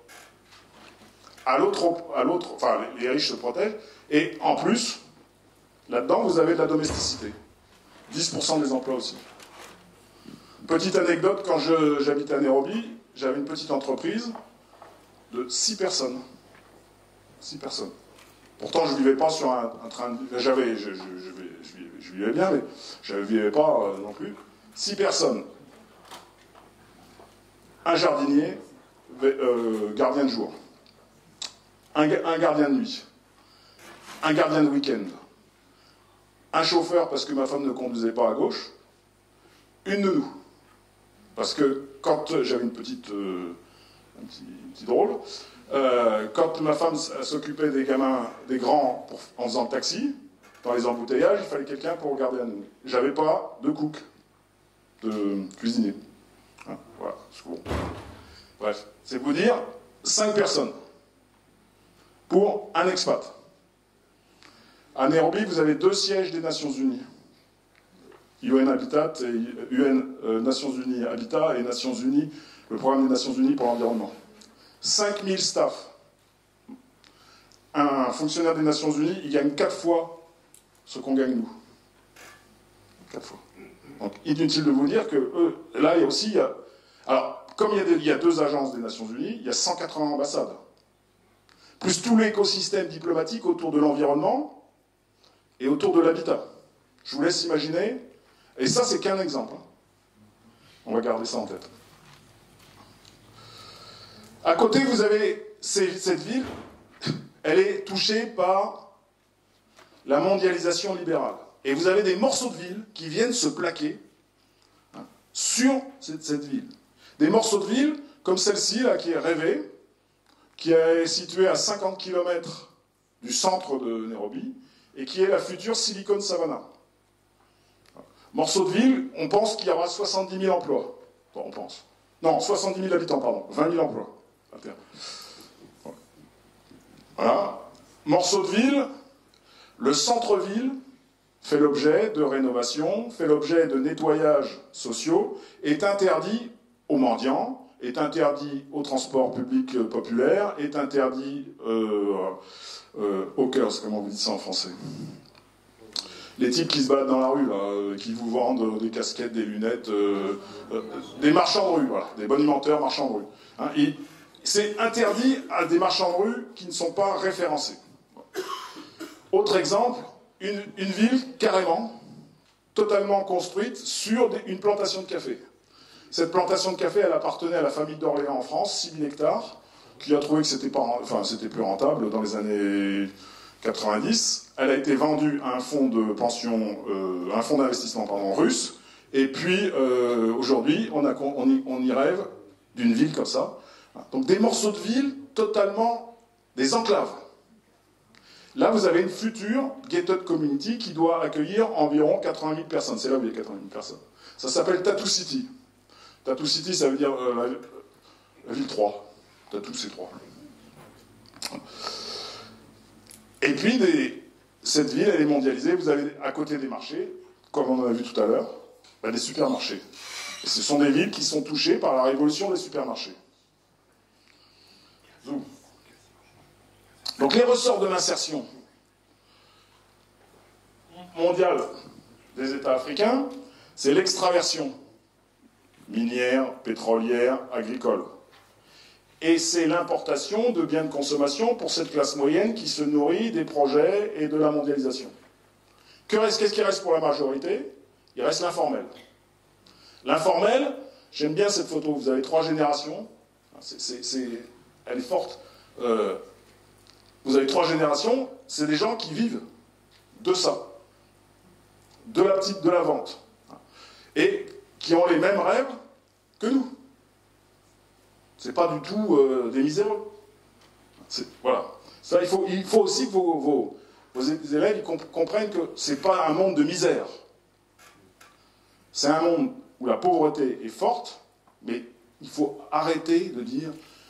Enfin, les riches se protègent, et en plus, là-dedans, vous avez de la domesticité. 10% des emplois aussi. Petite anecdote, quand j'habitais à Nairobi, j'avais une petite entreprise de 6 personnes. 6 personnes. Pourtant, je ne vivais pas sur un train de vie. Je vivais bien, mais je ne vivais pas non plus. 6 personnes. Un jardinier, gardien de jour. Un gardien de nuit. Un gardien de week-end. Un chauffeur, parce que ma femme ne conduisait pas à gauche. Une nounou. Parce que quand j'avais un petit drôle, quand ma femme s'occupait des gamins, des grands, en faisant le taxi, dans les embouteillages, il fallait quelqu'un pour regarder à nous. J'avais pas de cook, de cuisinier. Hein, voilà, c'est bon. Bref, c'est vous dire 5 personnes pour un expat. À Nairobi, vous avez 2 sièges des Nations Unies. UN Habitat et Nations Unies Habitat et Nations Unies, le programme des Nations Unies pour l'environnement. 5000 staff. Un fonctionnaire des Nations Unies, il gagne 4 fois ce qu'on gagne nous. 4 fois. Donc, inutile de vous dire que là, il y a aussi... alors, comme il y a 2 agences des Nations Unies, il y a 180 ambassades. Plus tout l'écosystème diplomatique autour de l'environnement et autour de l'habitat. Je vous laisse imaginer... Et ça, c'est qu'un exemple. On va garder ça en tête. À côté, vous avez cette ville, elle est touchée par la mondialisation libérale. Et vous avez des morceaux de ville qui viennent se plaquer sur cette ville. Des morceaux de ville comme celle-ci, là, qui est rêvée, qui est située à 50 km du centre de Nairobi, et qui est la future Silicon Savannah. Morceau de ville, on pense qu'il y aura 70 000 emplois. Enfin, on pense. Non, 70 000 habitants, pardon. 20 000 emplois. Voilà. Morceau de ville, le centre-ville fait l'objet de rénovation, fait l'objet de nettoyages sociaux, est interdit aux mendiants, est interdit au transport public populaire, est interdit hawkers, comment vous dites ça en français? Les types qui se battent dans la rue, là, qui vous vendent des casquettes, des lunettes, des marchands de rue, voilà, des bonimenteurs marchands de rue. Hein, c'est interdit à des marchands de rue qui ne sont pas référencés. Autre exemple, une ville carrément, totalement construite sur une plantation de café. Cette plantation de café, elle appartenait à la famille d'Orléans en France, 6 000 hectares, qui a trouvé que c'était plus rentable dans les années 90, elle a été vendue à un fonds de pension, un fonds d'investissement russe, et puis aujourd'hui, on y rêve d'une ville comme ça. Donc des morceaux de ville totalement des enclaves. Là, vous avez une future gated community qui doit accueillir environ 80 000 personnes. C'est là où il y a 80 000 personnes. Ça s'appelle Tattoo City. Tattoo City, ça veut dire la ville 3. Tattoo, c'est 3. Et puis, cette ville, elle est mondialisée. Vous avez à côté des marchés, comme on en a vu tout à l'heure, des supermarchés. Et ce sont des villes qui sont touchées par la révolution des supermarchés. Zoom. Donc les ressorts de l'insertion mondiale des États africains, c'est l'extraversion minière, pétrolière, agricole. Et c'est l'importation de biens de consommation pour cette classe moyenne qui se nourrit des projets et de la mondialisation. Qu'est-ce qui reste pour la majorité? Il reste l'informel. L'informel, j'aime bien cette photo, vous avez 3 générations, elle est forte. Vous avez 3 générations, c'est des gens qui vivent de ça, de la vente, et qui ont les mêmes rêves que nous. C'est pas du tout des miséreux. Voilà. Ça, il faut aussi que vos élèves comprennent que c'est pas un monde de misère. C'est un monde où la pauvreté est forte, mais il faut arrêter de dire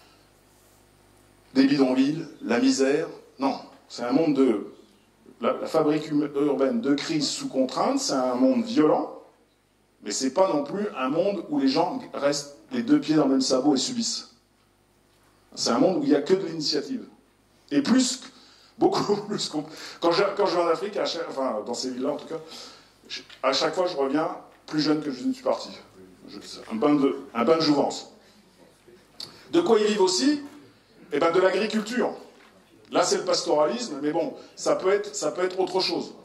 des bidonvilles, la misère. Non, c'est un monde de... La fabrique urbaine de crise sous contrainte, c'est un monde violent, mais c'est pas non plus un monde où les gens restent les 2 pieds dans le même sabot et subissent. C'est un monde où il n'y a que de l'initiative. Et beaucoup plus... Quand je vais en Afrique, enfin dans ces villes-là en tout cas, à chaque fois je reviens plus jeune que je ne suis parti. Un bain de jouvence. De quoi ils vivent aussi? Eh bien, de l'agriculture. Là, c'est le pastoralisme, mais bon, ça peut être autre chose.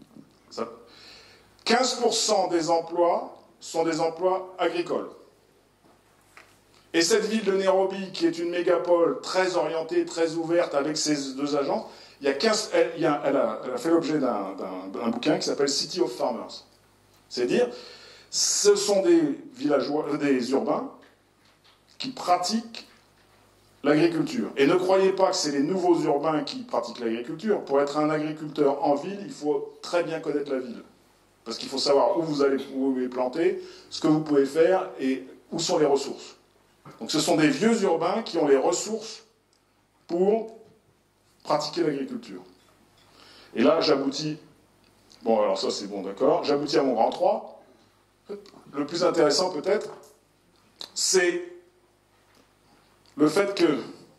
15% des emplois sont des emplois agricoles. Et cette ville de Nairobi, qui est une mégapole très orientée, très ouverte, avec ses 2 agences, elle a fait l'objet d'un bouquin qui s'appelle City of Farmers. C'est-à-dire, ce sont des villageois, des urbains qui pratiquent l'agriculture. Et ne croyez pas que c'est les nouveaux urbains qui pratiquent l'agriculture. Pour être un agriculteur en ville, il faut très bien connaître la ville. Parce qu'il faut savoir où vous allez planter, ce que vous pouvez faire et où sont les ressources. Donc ce sont des vieux urbains qui ont les ressources pour pratiquer l'agriculture. Et là, j'aboutis... Bon, alors ça c'est bon, d'accord. J'aboutis à mon grand 3. Le plus intéressant peut-être, c'est le fait que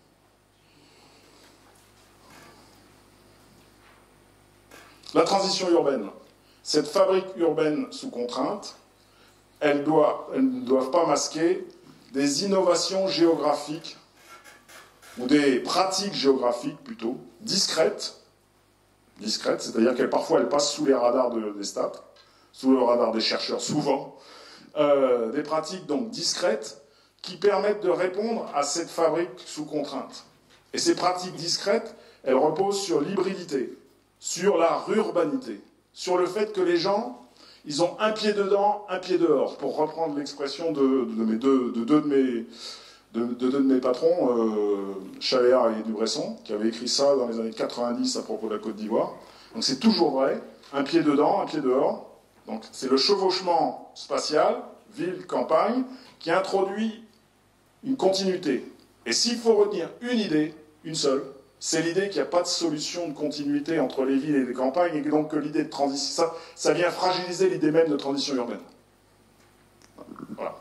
la transition urbaine, cette fabrique urbaine sous contrainte, elles ne doivent pas masquer des innovations géographiques ou des pratiques géographiques plutôt discrètes, c'est-à-dire qu'elles parfois elles passent sous les radars des stats, sous le radar des chercheurs souvent, des pratiques donc discrètes qui permettent de répondre à cette fabrique sous contrainte. Et ces pratiques discrètes, elles reposent sur l'hybridité, sur la rurbanité, sur le fait que les gens, ils ont un pied dedans, un pied dehors, pour reprendre l'expression de deux de mes patrons, Chaléa et Dubresson, qui avaient écrit ça dans les années 90 à propos de la Côte d'Ivoire. Donc c'est toujours vrai, un pied dedans, un pied dehors. Donc c'est le chevauchement spatial, ville-campagne, qui introduit une continuité. Et s'il faut retenir une idée, une seule, c'est l'idée qu'il n'y a pas de solution de continuité entre les villes et les campagnes, et donc que l'idée de transition, ça vient fragiliser l'idée même de transition urbaine. Voilà.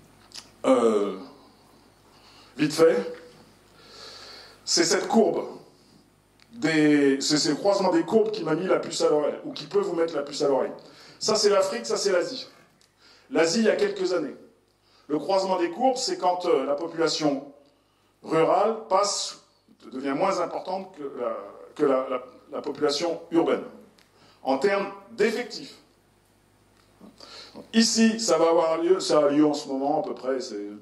Vite fait, c'est cette courbe, c'est ce croisement des courbes qui m'a mis la puce à l'oreille, ou qui peut vous mettre la puce à l'oreille. Ça c'est l'Afrique, ça c'est l'Asie. L'Asie, il y a quelques années. Le croisement des courbes, c'est quand la population rurale devient moins importante que la population urbaine, en termes d'effectifs. Ici, ça va avoir lieu, ça a lieu en ce moment, à peu près, c'est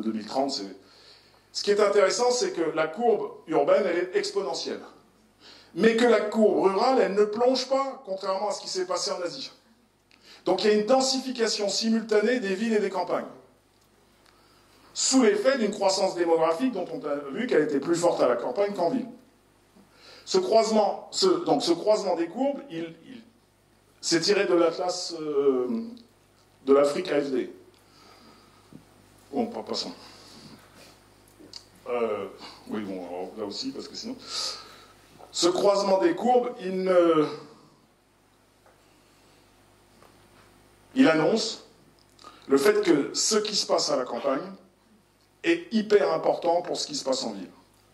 2030. Ce qui est intéressant, c'est que la courbe urbaine, elle est exponentielle. mais que la courbe rurale, elle ne plonge pas, contrairement à ce qui s'est passé en Asie. Donc il y a une densification simultanée des villes et des campagnes, sous l'effet d'une croissance démographique dont on a vu qu'elle était plus forte à la campagne qu'en ville. Ce croisement des courbes, c'est tiré de l'atlas de l'Afrique AFD. Bon, passons. Oui, bon, alors, là aussi, parce que sinon... Ce croisement des courbes, il annonce le fait que ce qui se passe à la campagne est hyper important pour ce qui se passe en ville.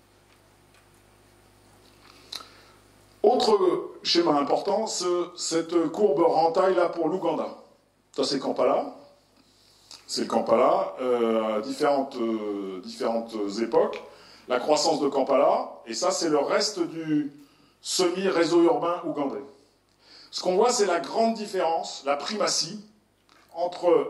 Autre schéma important, cette courbe rentaille là pour l'Ouganda. Ça c'est Kampala. C'est le Kampala à différentes époques. La croissance de Kampala, et ça c'est le reste du semi-réseau urbain ougandais. Ce qu'on voit, c'est la grande différence, la primatie, entre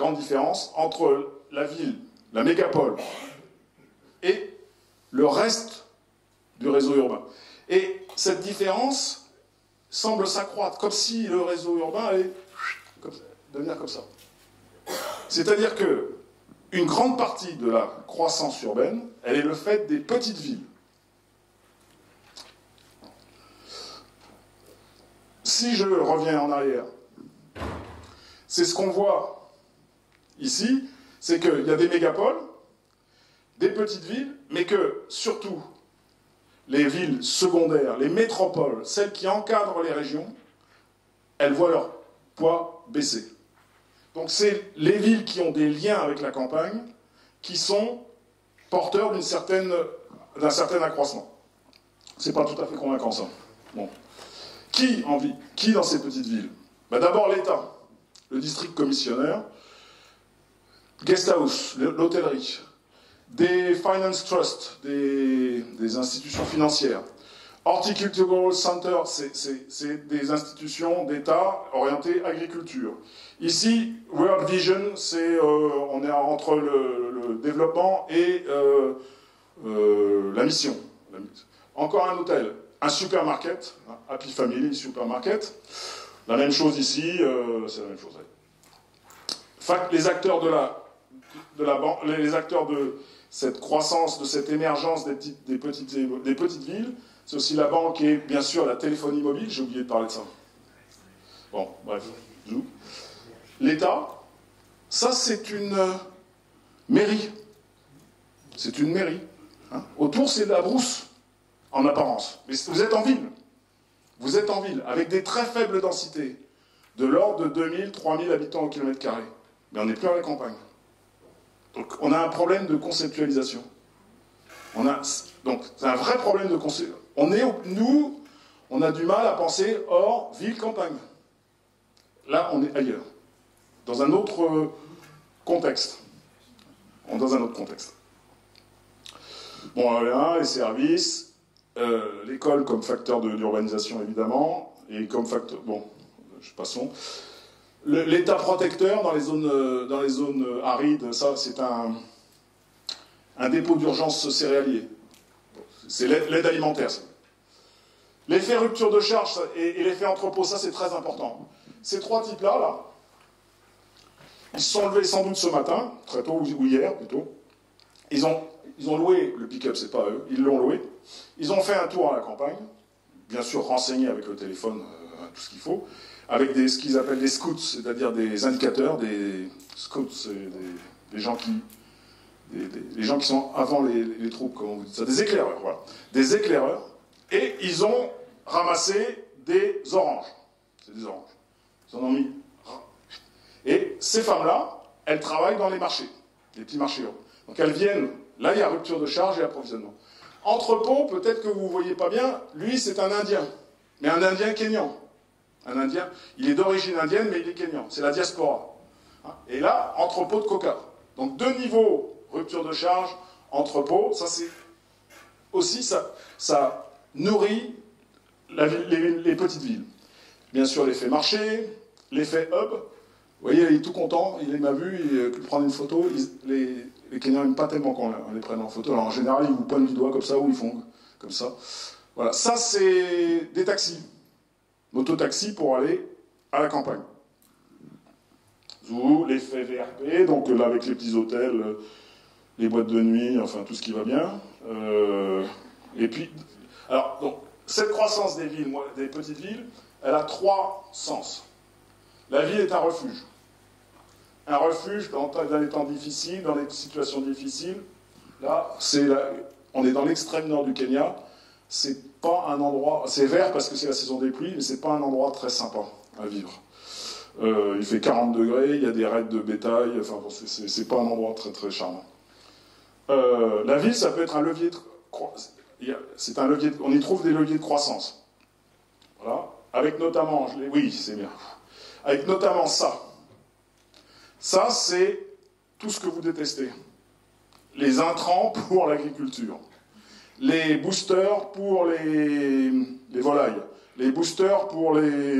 la ville, la mégapole, et le reste du réseau urbain. Et cette différence semble s'accroître, comme si le réseau urbain allait devenir comme ça. C'est-à-dire que une grande partie de la croissance urbaine, elle est le fait des petites villes. Si je reviens en arrière, c'est ce qu'on voit ici, c'est qu'il y a des mégapoles, des petites villes, mais que, surtout, les villes secondaires, les métropoles, celles qui encadrent les régions, elles voient leur poids baisser. Donc c'est les villes qui ont des liens avec la campagne qui sont porteurs d'un certain accroissement. C'est pas tout à fait convaincant ça. Bon. Qui dans ces petites villes? D'abord l'État, le district commissionnaire, guest house, l'hôtellerie, des finance trusts, des institutions financières. Horticultural Center, c'est des institutions d'État orientées agriculture. Ici, World Vision, on est entre le développement et la mission. Encore un hôtel, un supermarket, Happy Family Supermarket. La même chose ici, c'est la même chose. Les acteurs les acteurs de cette croissance, de cette émergence des petites villes, c'est aussi la banque et bien sûr la téléphonie mobile, j'ai oublié de parler de ça. Bon, bref, l'État, ça c'est une mairie. C'est une mairie. Hein. Autour c'est de la brousse, en apparence. Mais vous êtes en ville. Vous êtes en ville, avec des très faibles densités, de l'ordre de 2000, 3000 habitants au kilomètre carré. Mais on n'est plus à la campagne. Donc on a un problème de conceptualisation. Donc c'est un vrai problème de conceptualisation. Nous, on a du mal à penser hors ville-campagne. Là, on est ailleurs. Dans un autre contexte. Dans un autre contexte. Bon, les services, l'école comme facteur d'urbanisation, évidemment, et comme facteur... Bon, passons. L'État protecteur dans les zones arides, ça, c'est un dépôt d'urgence céréalier. C'est l'aide alimentaire, ça. L'effet rupture de charge et l'effet entrepôt, ça c'est très important. Ces trois types-là, ils se sont levés sans doute ce matin, très tôt, ou hier plutôt. Ils ont loué, le pick-up c'est pas eux, ils l'ont loué. Ils ont fait un tour à la campagne, bien sûr renseigné avec le téléphone, tout ce qu'il faut, avec ce qu'ils appellent des scouts, c'est-à-dire des indicateurs, des scouts, c'est des gens qui... Les gens qui sont avant les troupes, comment vous dites ça, des éclaireurs, voilà. Des éclaireurs, et ils ont ramassé des oranges. C'est des oranges. Ils en ont mis. Et ces femmes-là, elles travaillent dans les marchés, les petits marchés. Donc elles viennent, là il y a rupture de charge et approvisionnement. Entrepôt, peut-être que vous ne voyez pas bien, lui c'est un Indien, mais un Indien kényan. Un Indien, il est d'origine indienne, mais il est kényan. C'est la diaspora. Et là, entrepôt de coca. Donc deux niveaux. Rupture de charge, entrepôt, ça c'est aussi, ça nourrit les petites villes. Bien sûr, l'effet marché, l'effet hub. Vous voyez, il est tout content, il m'a vu, il prend une photo. Les Kenyans n'aiment pas tellement qu'on les prenne en photo. Alors en général, ils vous pointent du doigt comme ça, ou ils font comme ça. Voilà, ça c'est des taxis. Mototaxis pour aller à la campagne. Ou l'effet VRP, donc là avec les petits hôtels, les boîtes de nuit, enfin tout ce qui va bien. Et puis, alors, donc, cette croissance des villes, des petites villes, elle a trois sens. La ville est un refuge. Un refuge dans les temps difficiles, dans les situations difficiles. Là, on est dans l'extrême nord du Kenya. C'est pas un endroit, c'est vert parce que c'est la saison des pluies, mais c'est pas un endroit très sympa à vivre. Il fait 40 degrés, il y a des raids de bétail, enfin bon, c'est pas un endroit très très charmant. La ville, ça peut être un levier c'est un levier, on y trouve des leviers de croissance. Voilà. Avec notamment, oui, c'est bien. Avec notamment ça. Ça, c'est tout ce que vous détestez. Les intrants pour l'agriculture. Les boosters pour les volailles. Les boosters pour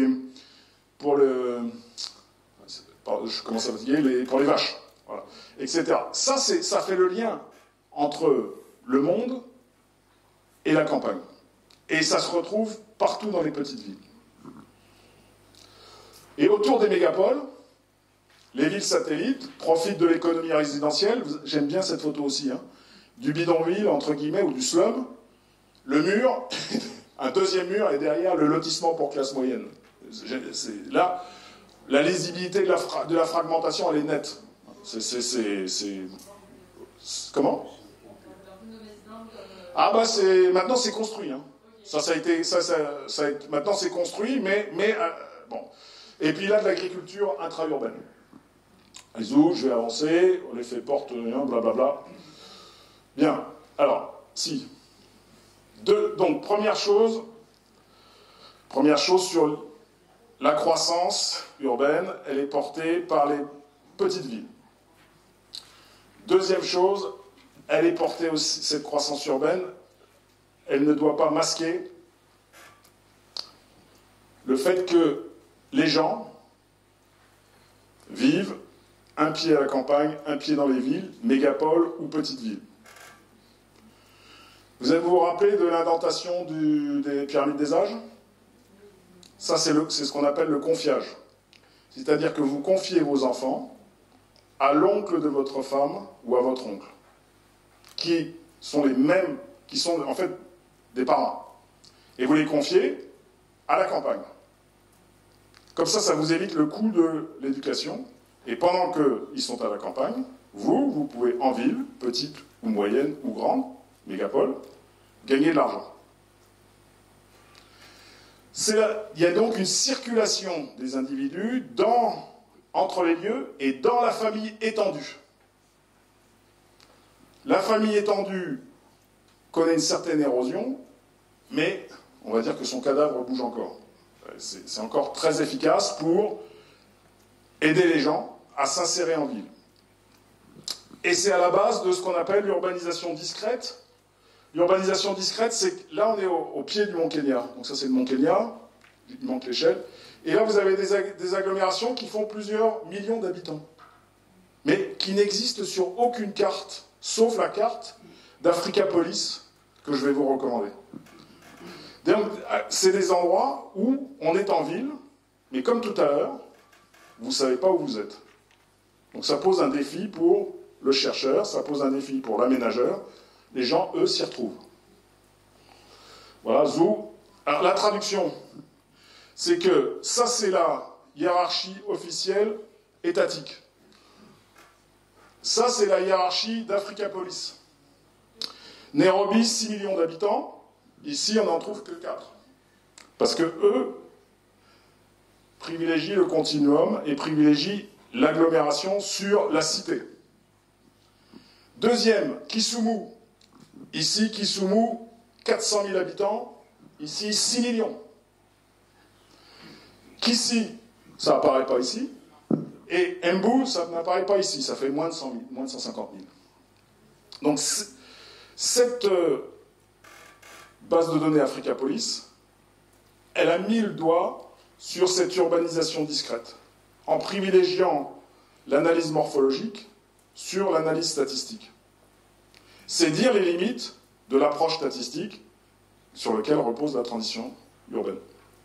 je commence à fatiguer, pour les vaches. Voilà. Etc. Ça fait le lien entre le monde et la campagne. Et ça se retrouve partout dans les petites villes. Et autour des mégapoles, les villes satellites profitent de l'économie résidentielle. J'aime bien cette photo aussi, hein, du bidonville, entre guillemets, ou du slum. Le mur, un deuxième mur, est derrière le lotissement pour classe moyenne. Là, la lisibilité de la fragmentation, elle est nette. Comment? Ah bah maintenant c'est construit. Hein. Maintenant c'est construit, mais bon. Et puis là de l'agriculture intra-urbaine. Allez-y, je vais avancer, on les fait porte, blablabla. Bien, alors, si. Donc première chose sur la croissance urbaine, elle est portée par les petites villes. Deuxième chose, elle est portée aussi, cette croissance urbaine, elle ne doit pas masquer le fait que les gens vivent un pied à la campagne, un pied dans les villes, mégapoles ou petites villes. Vous vous rappelez de l'indentation des pyramides des âges? Ça, c'est ce qu'on appelle le confiage. C'est-à-dire que vous confiez vos enfants à l'oncle de votre femme ou à votre oncle, qui sont les mêmes, qui sont en fait des parents. Et vous les confiez à la campagne. Comme ça vous évite le coût de l'éducation. Et pendant qu'ils sont à la campagne, vous pouvez en ville, petite ou moyenne ou grande, mégapole, gagner de l'argent. Il y a donc une circulation des individus entre les lieux et dans la famille étendue. La famille étendue connaît une certaine érosion, mais on va dire que son cadavre bouge encore. C'est encore très efficace pour aider les gens à s'insérer en ville. Et c'est à la base de ce qu'on appelle l'urbanisation discrète. L'urbanisation discrète, c'est que là on est au pied du mont Kenya. Donc ça c'est le mont Kenya, il manque l'échelle. Et là vous avez des agglomérations qui font plusieurs millions d'habitants. Mais qui n'existent sur aucune carte, sauf la carte d'Africapolis, que je vais vous recommander. C'est des endroits où on est en ville, mais comme tout à l'heure, vous ne savez pas où vous êtes. Donc ça pose un défi pour le chercheur, ça pose un défi pour l'aménageur. Les gens, eux, s'y retrouvent. Voilà, Zou. Alors la traduction, c'est que ça, c'est la hiérarchie officielle étatique. Ça, c'est la hiérarchie d'Africapolis. Nairobi, 6 millions d'habitants. Ici, on n'en trouve que 4. Parce que eux privilégient le continuum et privilégient l'agglomération sur la cité. Deuxième, Kisumu. Ici, Kisumu, 400 000 habitants. Ici, 6 millions. Kisii, ça n'apparaît pas ici. Et Embu, ça n'apparaît pas ici. Ça fait moins de 100 000, moins de 150 000. Donc, cette base de données Africapolis, elle a mis le doigt sur cette urbanisation discrète, en privilégiant l'analyse morphologique sur l'analyse statistique. C'est dire les limites de l'approche statistique sur lequel repose la transition urbaine.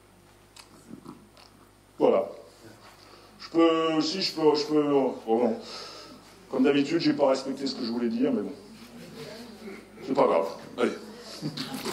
Voilà. Je peux... Oh non. Comme d'habitude, j'ai pas respecté ce que je voulais dire, mais bon. C'est pas grave. Allez.